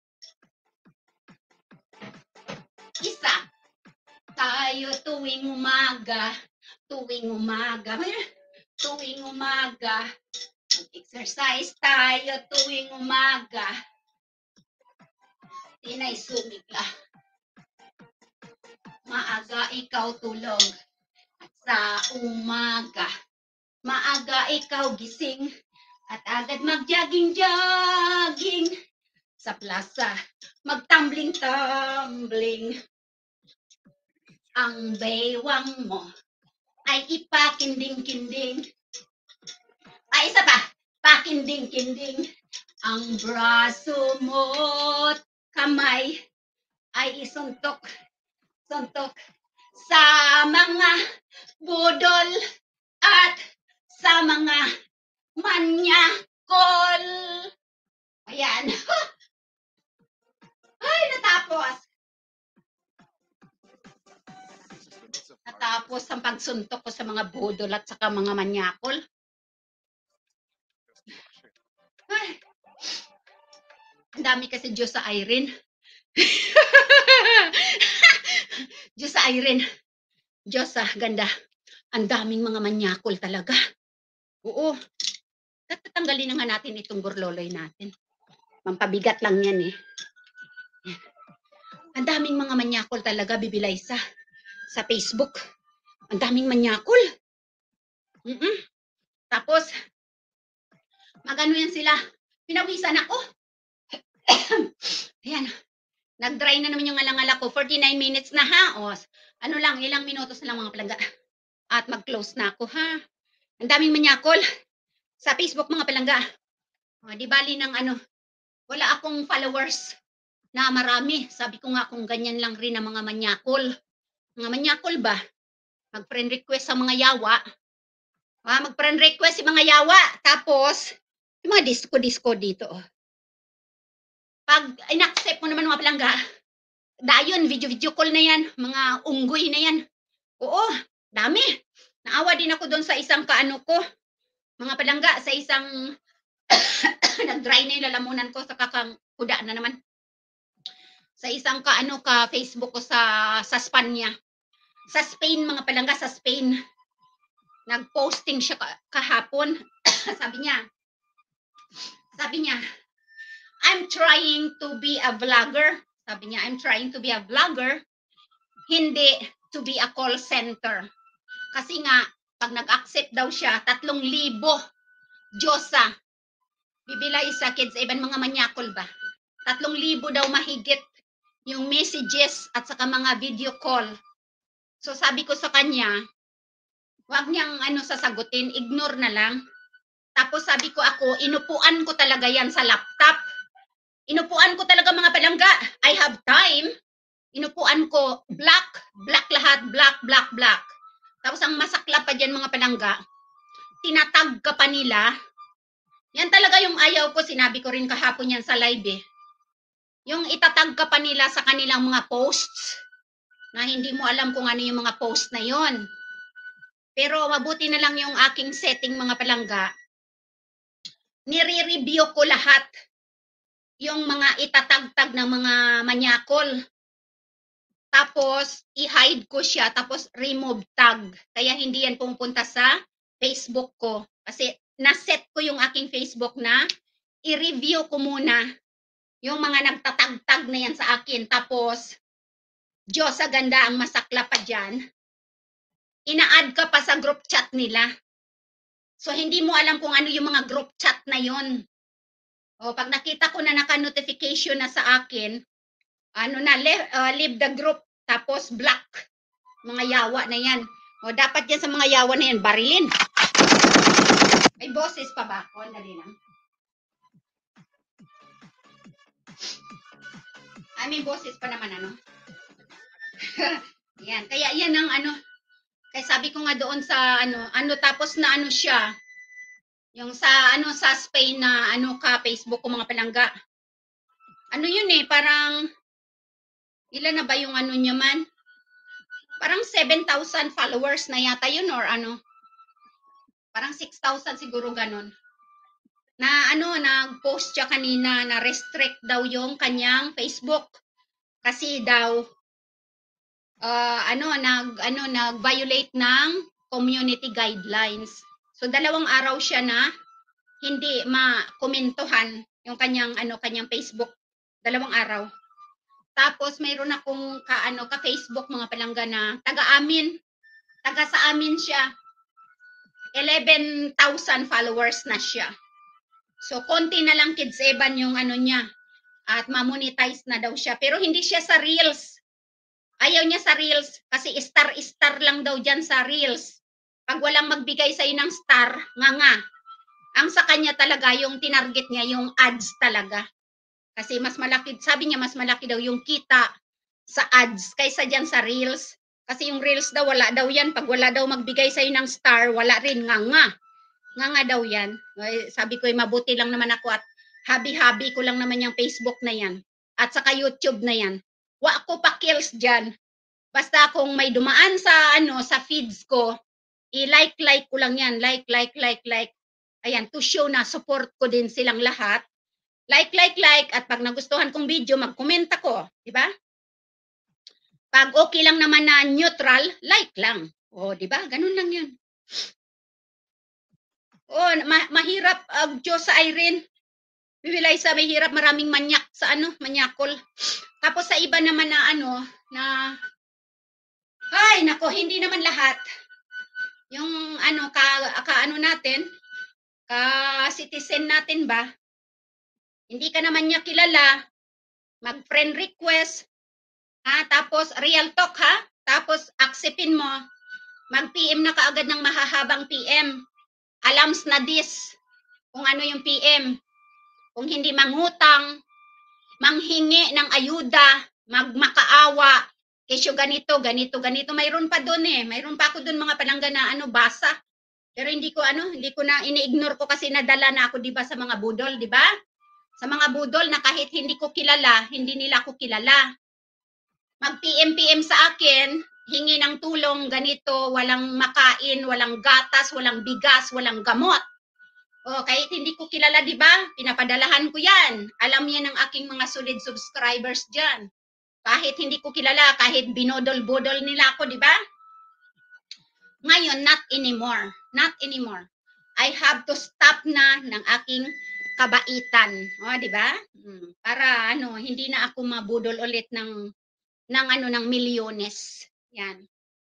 isa. Tayo tuwing umaga, tuwing umaga, tuwing umaga. Mag-exercise tayo tuwing umaga. Tinay sumigla. Maaga ikaw tulog. At sa umaga, maaga ikaw gising. At agad mag-jogging-jogging. Sa plaza, magtumbling-tumbling. Ang baywang mo ay ipakinding-kinding. Ay, isa pa. Pakinding-kinding. Ang braso mo't kamay ay isuntok, suntok sa mga budol at sa mga manyakol. Ayan. Ay, natapos. Natapos ang pagsuntok ko sa mga budol at saka mga manyakol. Ay. Ang dami kasi Diyos sa Irene. Diyos sa Irene. Diyos sa ganda. Ang daming mga manyakol talaga. Oo. Tatanggalin na nga natin itong burloloy natin. Mampabigat lang yan eh. Ang daming mga manyakol talaga, Bibilay sa sa Facebook. Ang daming manyakol. Mm-mm. Tapos, magano yan sila. Pinawisan ako. Ayan. Nag-dry na naman yung alang-ala ko. forty-nine minutes na ha. O, ano lang, ilang minutos na lang mga palangga. At mag-close na ako ha. Ang daming manyakol. Sa Facebook mga palangga. O, di bali ng ano, wala akong followers na marami. Sabi ko nga kung ganyan lang rin ang mga manyakol. Mga manyakol ba? Mag-friend request sa mga yawa. Ah, mag-friend request si mga yawa. Tapos, yung mga disco-disco dito. Oh. Pag in-accept mo naman mga palangga, dayon, video-video call na yan. Mga unggoy na yan. Oo, dami. Naawa din ako doon sa isang kaano ko. Mga palangga, sa isang nag-dry na yung lalamunan ko sa kakang kuda na naman. Sa isang ka ano ka Facebook ko sa sa Spanya. Sa Spain mga palangga, sa Spain. Nag-posting siya kahapon. Sabi niya, sabi niya, I'm trying to be a vlogger. Sabi niya, I'm trying to be a vlogger, hindi to be a call center. Kasi nga, pag nag-accept daw siya, tatlong libo Diyosa. Bibilay sa kids, even mga manyakol ba? Tatlong libo daw mahigit yung messages at saka mga video call. So sabi ko sa kanya, wag niyang ano sasagutin, ignore na lang. Tapos sabi ko ako, inupuan ko talaga yan sa laptop. Inupuan ko talaga mga palangga. I have time. Inupuan ko, black, black lahat, black, black, black. Tapos ang masakla pa dyan mga palangga, tinatag ka pa nila. Yan talaga yung ayaw ko, sinabi ko rin kahapon yan sa live eh. Yung itatag ka pa nila sa kanilang mga posts, na hindi mo alam kung ano yung mga post na yon. Pero mabuti na lang yung aking setting mga palangga. Nire-review ko lahat yung mga itatagtag ng mga manyakol. Tapos i-hide ko siya, tapos remove tag. Kaya hindi yan pumunta sa Facebook ko. Kasi naset ko yung aking Facebook na i-review ko muna yung mga nagtatagtag na yan sa akin. Tapos, Diyos sa ganda ang masakla pa dyan, ina-add ka pa sa group chat nila. So, hindi mo alam kung ano yung mga group chat na yon. O, pag nakita ko na naka-notification na sa akin, ano na, leave, uh, leave the group, tapos block. Mga yawa na yan. O, dapat yan sa mga yawa na yan, barilin. May boses pa ba? O, dali lang. Ay, may boses pa naman, ano? Yan, kaya yan ang ano, kaya sabi ko nga doon sa ano, ano tapos na ano siya, yung sa ano sa Spain na ano ka Facebook ko mga palangga. Ano yun eh, parang ilan na ba yung ano niya man? Parang seven thousand followers na yata yun or ano. Parang six thousand siguro ganun. Na ano, nag-post siya kanina na restrict daw yung kanyang Facebook. Kasi daw uh, ano nag ano nag-violate ng community guidelines. So dalawang araw siya na hindi ma-komentuhan yung kanyang ano kanyang Facebook. Dalawang araw. Tapos mayroon akong ka ano ka Facebook mga palangga na taga-amin. Taga sa amin siya. eleven thousand followers na siya. So konti na lang kids Evan yung ano niya at ma-monetize na daw siya. Pero hindi siya sa Reels. Ayaw niya sa Reels kasi star-star lang daw dyan sa Reels. Pag walang magbigay sa'yo ng star, nga nga. Ang sa kanya talaga, yung tinarget niya, yung ads talaga. Kasi mas malaki, sabi niya mas malaki daw yung kita sa ads kaysa dyan sa Reels. Kasi yung Reels daw, wala daw yan. Pag wala daw magbigay sa'yo ng star, wala rin, nga nga. Nga nga daw yan. Sabi ko, mabuti lang naman ako at habi-habi ko lang naman yung Facebook na yan. At saka YouTube na yan. Wa ko pa kills dyan. Basta kung may dumaan sa ano sa feeds ko, i-like like ko lang yan. Like, like, like, like. Ayan, to show na support ko din silang lahat. Like, like, like. At pag nagustuhan kong video, mag-comment ako. Diba? Pag okay lang naman na neutral, like lang. O, diba? Ganun lang yun. O, ma mahirap, uh, Diyos sa Irene. Bibilay sa may hirap, maraming manyak sa ano, manyakol. Tapos sa iba naman na ano, na, ay, nako, hindi naman lahat. Yung ano, ka, ka ano natin, ka citizen natin ba, hindi ka naman niya kilala, mag-friend request, ha, tapos real talk ha, tapos acceptin mo, mag-P M na kaagad ng mahahabang P M. Alams na this, kung ano yung P M. Kung hindi mangutang, manghingi ng ayuda, magmakaawa, kesyo ganito, ganito, ganito. Mayroon pa doon eh. Mayroon pa ako doon mga palangga na ano, basa. Pero hindi ko ano, hindi ko na ini-ignore ko kasi nadala na ako 'di ba sa mga budol, 'di ba? Sa mga budol na kahit hindi ko kilala, hindi nila ako kilala. Mag-P M P M sa akin, hingi ng tulong ganito, walang makain, walang gatas, walang bigas, walang gamot. O kahit hindi ko kilala, 'di ba? Pinapadalahan ko 'yan. Alam 'yan ng aking mga solid subscribers diyan. Kahit hindi ko kilala, kahit binodol-bodol nila ako, di ba? Ngayon, not anymore. Not anymore. I have to stop na ng aking kabaitan. O, di ba? Hmm. Para ano, hindi na ako mabudol ulit ng ng ano ng milyones. Yan.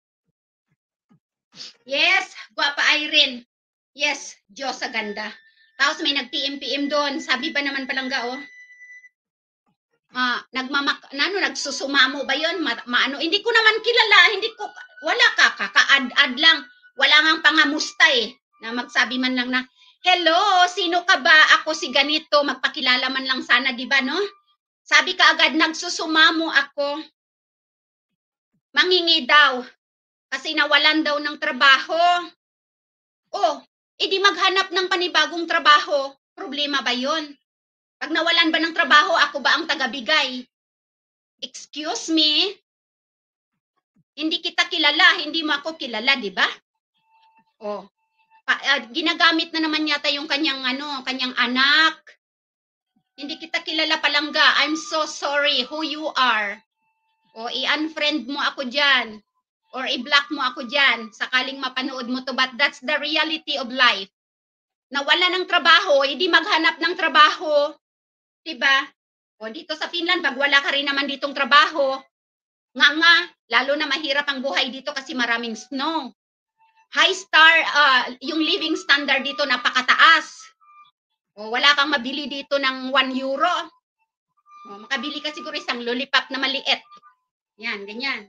Yes, guwapa Irene. Yes, Diyos sa ganda. Tapos may nag-P M P M doon. Sabi ba naman palangga, oh? Ah, nagmamak, ano, nagsusumamo ba yun? Ma, maano, hindi ko naman kilala, hindi ko, wala ka, kaka-ad-ad lang. Wala ngang pangamusta eh, na magsabi man lang na, hello, sino ka ba? Ako si ganito, magpakilala man lang sana, di ba, no? Sabi ka agad, nagsusumamo ako. Mangingi daw, kasi nawalan daw ng trabaho. Oh, edi maghanap ng panibagong trabaho. Problema ba yun? Pag nawalan ba ng trabaho, ako ba ang tagabigay? Excuse me? Hindi kita kilala, hindi mo ako kilala, di ba? Oh. Pa, uh, ginagamit na naman yata yung kanyang ano, kanyang anak. Hindi kita kilala palangga. I'm so sorry who you are. O i-unfriend mo ako diyan or i-block mo ako diyan sakaling mapanood mo to, but that's the reality of life. Nawala ng trabaho, hindi maghanap ng trabaho. Di ba? O dito sa Finland, pag wala ka rin naman ditong trabaho, nga nga, lalo na mahirap ang buhay dito kasi maraming snow. High star, uh, yung living standard dito napakataas. O, wala kang mabili dito ng one euro. O, makabili ka siguro isang lollipop na maliit. Yan, ganyan.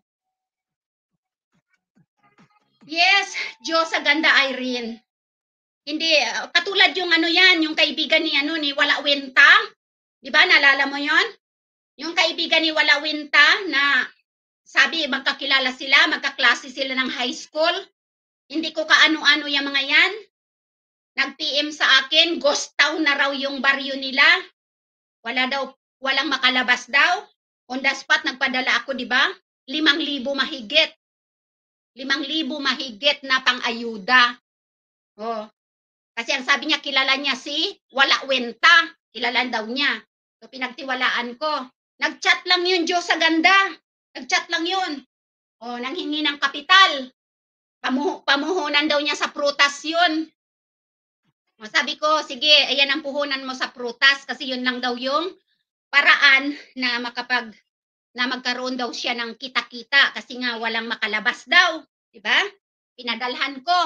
Yes, Diyos sa ganda, Irene. Hindi, uh, katulad yung ano yan, yung kaibigan ni ano ni Wala Winta. Di ba, naalala mo yon? Yung kaibigan ni Wala Winta na sabi, magkakilala sila, magkaklase sila ng high school. Hindi ko kaano-ano yung mga yan. Nag-P M sa akin, ghost town na raw yung baryo nila. Wala daw, walang makalabas daw. On the spot, nagpadala ako, di ba? Limang libo mahigit. Limang libo mahigit na pang-ayuda. Oh. Kasi ang sabi niya, kilala niya si Wala Wenta. Kilala daw niya. So, pinagtiwalaan ko. Nag-chat lang yun, Diyos sa ganda. Nag-chat lang yun. Oh, nanghingi ng kapital. Pamuh pamuhunan daw niya sa prutas yun. O, sabi ko, sige, ayan ang puhunan mo sa prutas kasi yun lang daw yung paraan na makapag na magkaroon daw siya ng kita-kita kasi nga walang makalabas daw, di ba? Pinadalhan ko.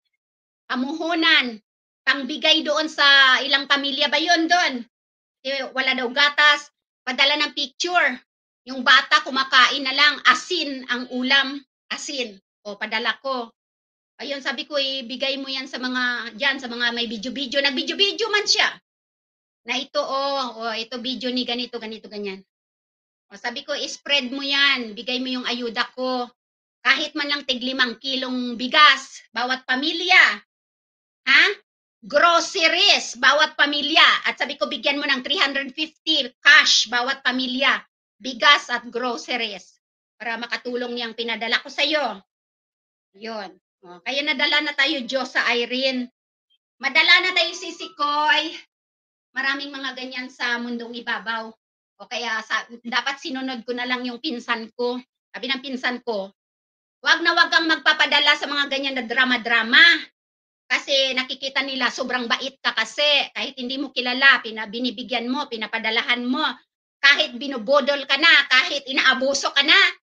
Pamuhunan, pangbigay doon sa ilang pamilya ba yun doon? Eh, wala daw gatas, padala ng picture. Yung bata kumakain na lang, asin ang ulam, asin. O, padala ko. Ayun, sabi ko, ibigay mo yan sa mga, dyan, sa mga may video-video. Nag-video-video man siya. Na ito, oh, oh, ito video ni ganito, ganito, ganyan. O, sabi ko, spread mo yan. Bigay mo yung ayuda ko. Kahit man lang tiglimang kilong bigas, bawat pamilya. Ha? Groceries, bawat pamilya. At sabi ko, bigyan mo ng three hundred fifty cash, bawat pamilya. Bigas at groceries. Para makatulong niyang pinadala ko sa'yo. Yun. O, kaya nadala na tayo, Diyos sa Irene. Madala na tayo, Sisikoy. Maraming mga ganyan sa mundong ibabaw. O kaya sa, dapat sinunod ko na lang yung pinsan ko. Sabi ng pinsan ko, wag na wag kang magpapadala sa mga ganyan na drama-drama. Kasi nakikita nila sobrang bait ka kasi. Kahit hindi mo kilala, binibigyan mo, pinapadalahan mo. Kahit binubodol ka na, kahit inaabuso ka na.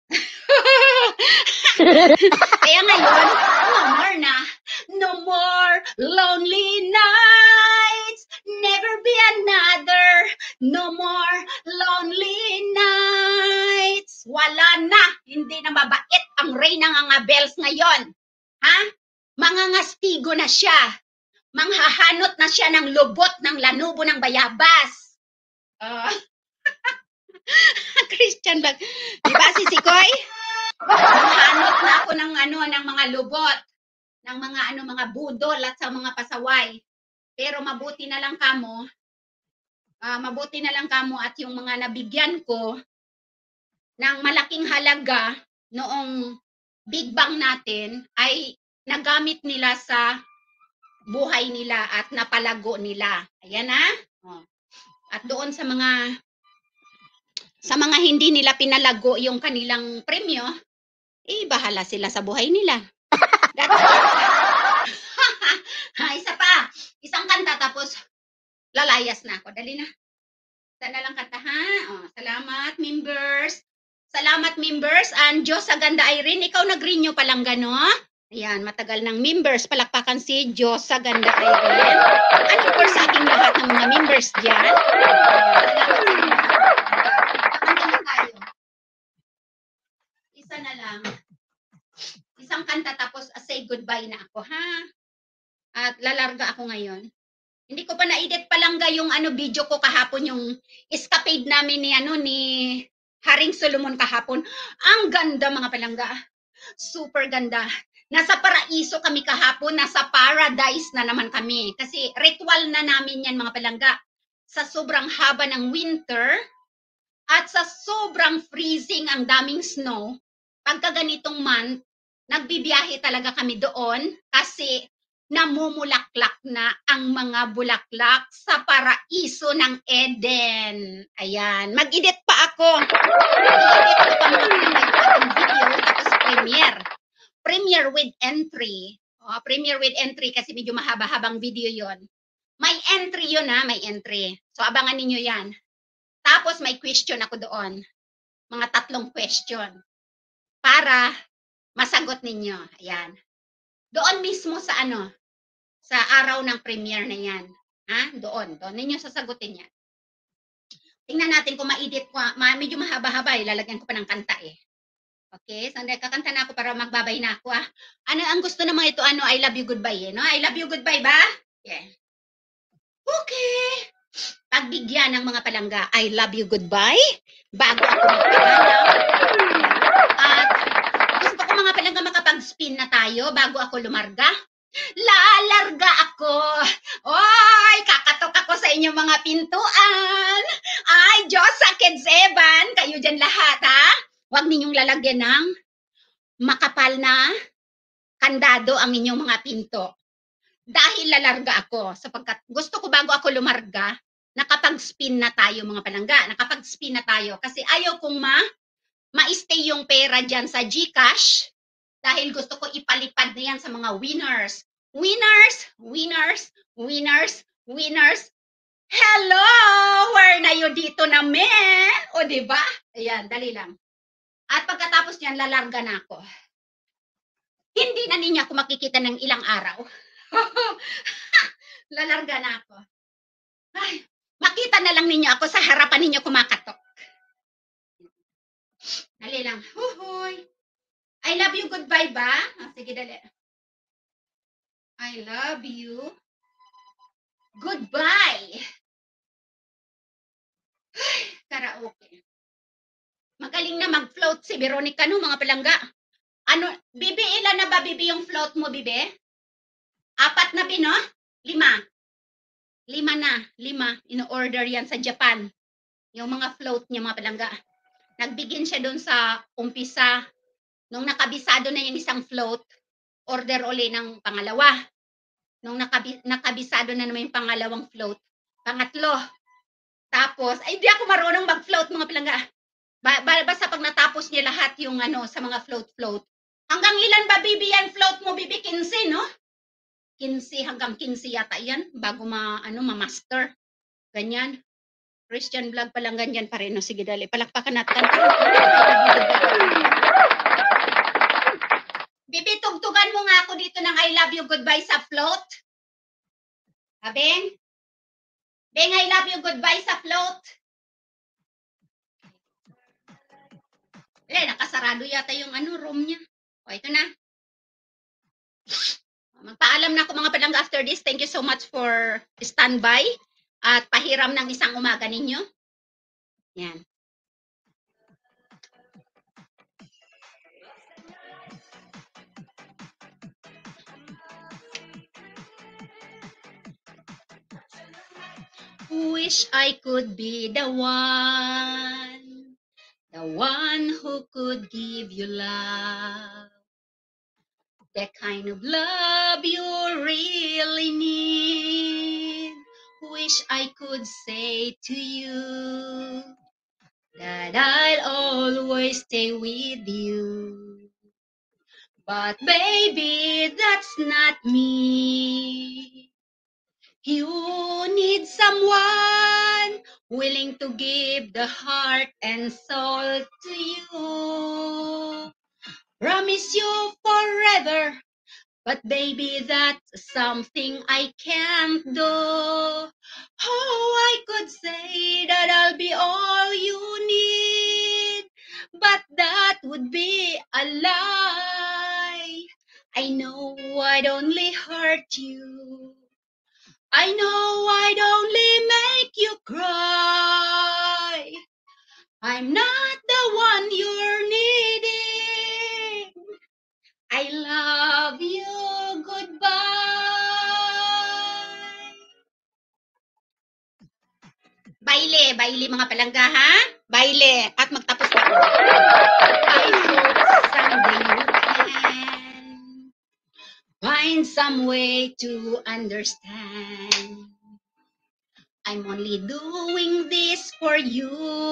Kaya ngayon, no more na. No more lonely nights. Never be another. No more lonely nights. Wala na. Hindi na mabait ang Reyna Ngangabels ngayon. Ha? Mangangastigo na siya. Manghahanot na siya ng lubot ng lanubo ng bayabas. Uh, Christian bag. Diba, Sisikoy? Manghanot na ako ng ano ng mga lubot, ng mga ano mga budol at sa mga pasaway. Pero mabuti na lang kamo, uh, mabuti na lang kamo at yung mga nabigyan ko ng malaking halaga noong Big Bang natin ay nagamit nila sa buhay nila at napalago nila. Ayan ha. Oh. At doon sa mga Sa mga hindi nila pinalago yung kanilang premyo, eh, bahala sila sa buhay nila. Ha, isa pa. Isang kanta tapos lalayas na ako. Dali na. Isa na lang kanta, ha? Oh, salamat, members. Salamat, members. And Diyos sa ganda Irene, ikaw nag-renew pa lang gano? Ayan, matagal ng members. Palakpakan si Diyos sa ganda Irene. And of course, sa ating lahat ng mga members dyan. Kakanta na tayo. Isa na lang. Isang kanta tapos uh, say goodbye na ako, ha? At lalarga ako ngayon. Hindi ko pa na-edit palangga yung ano video ko kahapon, yung escapade namin ni ano ni Haring Solomon kahapon. Ang ganda mga palangga. Super ganda. Nasa paraiso kami kahapon, nasa paradise na naman kami. Kasi ritual na namin yan mga palangga. Sa sobrang haba ng winter at sa sobrang freezing ang daming snow, pagka ganitong month, nagbibiyahe talaga kami doon kasi namumulaklak na ang mga bulaklak sa paraiso ng Eden. Ayan. Mag-edit pa ako. Mag-edit ko pa mga pinag-edit video tapos premiere. Premiere with entry. Oh, premiere with entry kasi medyo mahaba-habang video yon. May entry yun ha, may entry. So abangan ninyo yan. Tapos may question ako doon. Mga tatlong question. Para masagot ninyo. Ayan. Doon mismo sa ano, sa araw ng premiere na yan. Ha? Doon. Doon ninyo sasagutin yan. Tingnan natin kung ma-edit ko. Ma medyo mahaba-haba. Ilalagyan ko pa ng kanta eh. Okay? So, kakanta na ako para magbabay na ako. Ah. Ano ang gusto naman ito? Ano? I love you goodbye. Eh, no? I love you goodbye ba? Yeah. Okay. Pagbigyan ng mga palangga, I love you goodbye. Bago ako magpapalaw. At gusto ko mga palangga makapag-spin na tayo bago ako lumarga. Lalarga ako. Oy, kakatok ako sa inyong mga pintuan. Ay, Diyos sa Kedseban. Kayo dyan lahat, ha? Huwag ninyong lalagyan ng makapal na kandado ang inyong mga pinto. Dahil lalarga ako. Sapagkat gusto ko bago ako lumarga, nakapag-spin na tayo mga palangga. Nakapag-spin na tayo. Kasi ayaw kong ma, ma-stay yung pera dyan sa GCash. Dahil gusto ko ipalipad na yan sa mga winners. Winners, winners, winners, winners. Hello! Where na yun dito na me? O diba? Ayan, dali lang. At pagkatapos niyan, lalarga na ako. Hindi na ninyo ako makikita ng ilang araw. Lalarga na ako. Ay, makita na lang ninyo ako sa harapan ninyo kumakatok. Dali lang. Huhuy. I love you goodbye ba? Oh, sige, dali. I love you. Goodbye. Ay, karaoke. Magaling na mag-float si Veronica, no, mga palangga. Ano, Bibi, ilan na ba, Bibi, yung float mo, Bibi? Apat na, Bino? Lima. Lima na. Lima. In-order yan sa Japan. Yung mga float niya, mga palangga. Nagbigin siya doon sa umpisa. Nung nakabisado na yung isang float, order uli ng pangalawa. Nung nakabi, nakabisado na naman yung pangalawang float, pangatlo. Tapos, ay di ako marunong mag-float mga palangga. Ba, ba, basta pag natapos niya lahat yung ano sa mga float-float. Hanggang ilan ba, Bibi, yan float mo, Bibi? quince, no? quince hanggang quince yata yan bago ma, ano, ma-master. Ganyan. Christian vlog pa lang ganyan pa rin. No? Sige, dali. Palakpakan natin. Bibi, tugtugan mo nga ako dito ng I love you goodbye sa float. Abeng? Beng, I love you goodbye sa float. Eh, nakasarado yata yung ano, room niya. O, ito na. Magpaalam na ako mga palangga after this. Thank you so much for standby at pahiram ng isang umaga ninyo. Yan. Wish I could be the one, the one who could give you love, the kind of love you really need. Wish I could say to you, that I'll always stay with you. But baby, that's not me. You need someone willing to give the heart and soul to you. Promise you forever, but baby, that's something I can't do. Oh, I could say that I'll be all you need, but that would be a lie. I know I'd only hurt you. I know I'd only make you cry. I'm not the one you're needing. I love you. Goodbye. Baile, baile mga palangga ha? Baile at magtapos na ako. I hope someday you can find some way to understand. I'm only doing this for you.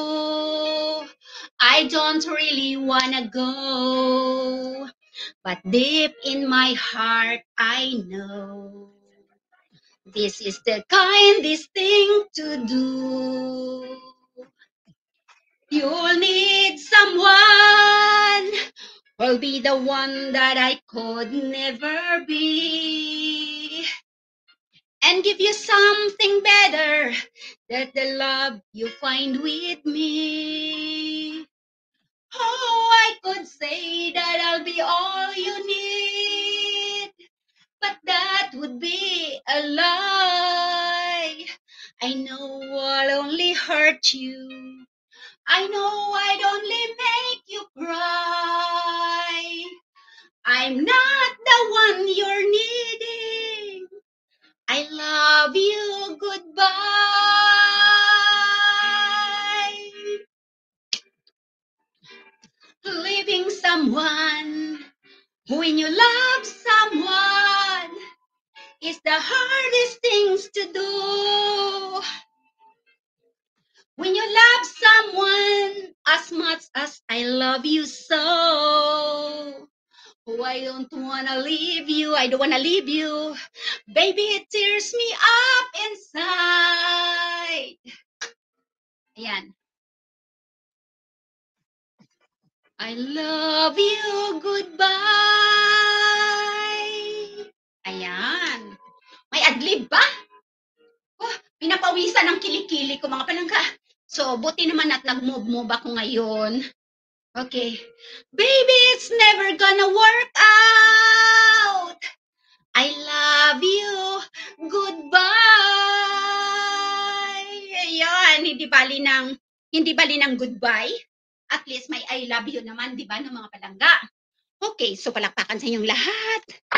I don't really wanna go, but deep in my heart I know this is the kindest thing to do. You'll need someone, will be the one that I could never be, and give you something better than the love you find with me. Oh, I could say that I'll be all you need, but that would be a lie. I know I'll only hurt you. I know I'd only make you cry. I'm not the one you're needing. I love you. Goodbye. Leaving someone when you love someone is the hardest things to do. When you love someone as much as I love you so, oh, I don't wanna leave you, I don't wanna leave you. Baby, it tears me up inside. Ayan. I love you, goodbye. Ayan. May adlib ba? Oh, pinapawisan ang kilikili ko mga palangga. So, buti naman at nag-move-move ako ngayon. Okay. Baby, it's never gonna work out. I love you. Goodbye. Ayan, hindi bali ng, hindi bali ng goodbye. At least may I love you naman, di ba, ng mga palangga. Okay, so palakpakan sa inyong lahat.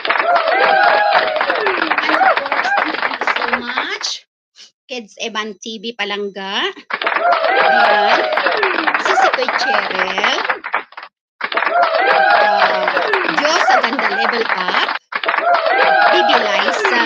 And of course, thank you so much. Kids Evan T V Palangga. Ayan. Si Sikoy Cheryl. Uh, Diyos sa ganda level up. Bibi Liza.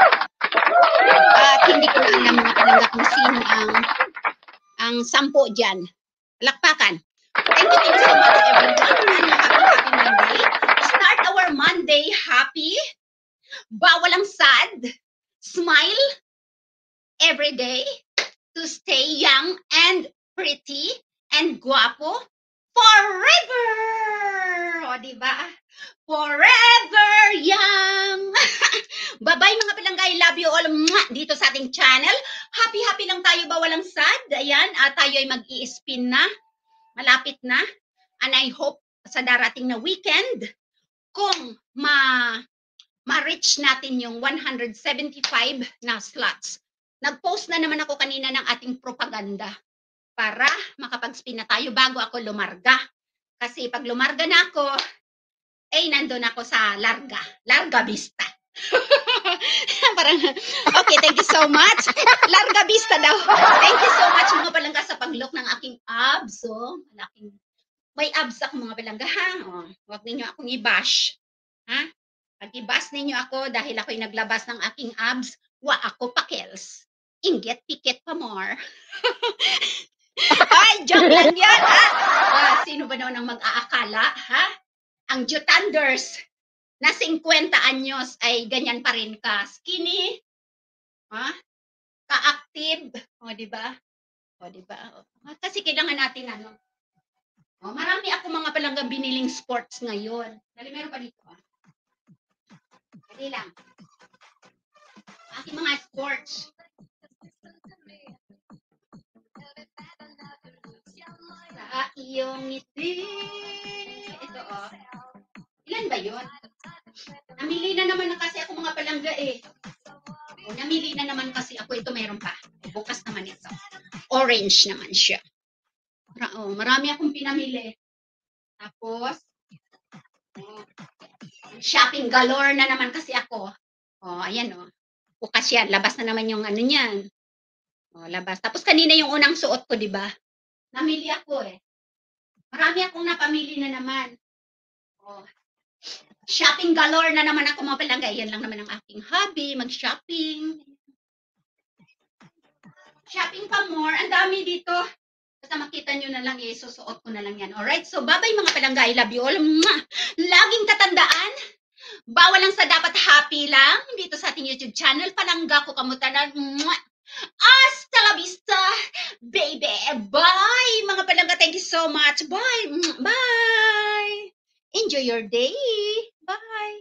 At hindi ko na alam mga palangga kung sino ang ang sampo dyan. Palakpakan. Thank you, thank you so much everyone. And happy, happy Monday. Start our Monday happy. Bawal ang sad. Smile every day to stay young and pretty and guapo forever. O, diba? Forever young. Bye-bye mga palangga. I love you all dito sa ating channel. Happy-happy lang tayo, bawal ang sad. Ayan, uh, tayo ay mag-i-spin na. Malapit na. And I hope sa darating na weekend, kung ma ma-reach natin yung one hundred seventy-five na slots. Nag-post na naman ako kanina ng ating propaganda para makapag-spin na tayo bago ako lumarga. Kasi pag lumarga na ako, eh, nandun ako sa Larga. Larga Vista. Parang, okay, thank you so much. Larga Vista daw. Thank you so much mga palangga sa pag-look ng aking abs. Oh, malaking, may abs ako mga palangga ha. Oh, huwag ninyo akong i-bash. Ha? Pag i-bash ninyo ako dahil ako'y naglabas ng aking abs, wa ako pakels. Inget, pikit pa more. Ay, joke lang yan, ha? Ah, sino ba naman ang mag-aakala, ha? Ang Jutanders na fifty anyos ay ganyan pa rin ka skinny, ha? Ka-active, o di ba? O di ba? Kasi kailangan natin ano. O, marami ako mga palanggang biniling sports ngayon. Dali, meron pa dito. Ah. Dali lang. Aking mga sports. Sa iyong ngiti. Ito, oh. Ilan ba yun? Namili na naman na kasi ako mga palangga eh. O, namili na naman kasi ako. Ito meron pa. Bukas naman ito. Orange naman siya. Oh, marami akong pinamili. Tapos, oh, shopping galore na naman kasi ako. Oh, ayan oh. Bukas yan. Labas na naman yung ano niyan. Oh, labas. Tapos kanina yung unang suot ko, di ba? Namili ako eh. Marami akong napamili na naman. Oh. Shopping galore na naman ako mga palangga. Yan lang naman ang aking hobby, mag-shopping. Shopping pa more. Ang dami dito. Basta makita nyo na lang, eh, susuot ko na lang yan. Alright? So, bye-bye mga palangga. I love you all. Mwah! Laging tatandaan, bawal lang sa dapat happy lang dito sa ating YouTube channel. Palangga ko kamutanan. Mwah! Hasta la vista, baby. Bye, mga palangga. Thank you so much. Bye. Bye. Enjoy your day. Bye.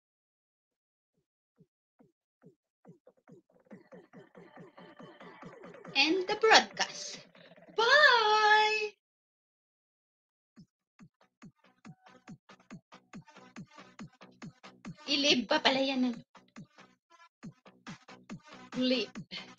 And the broadcast. Bye. I-live pa pala yan. Live.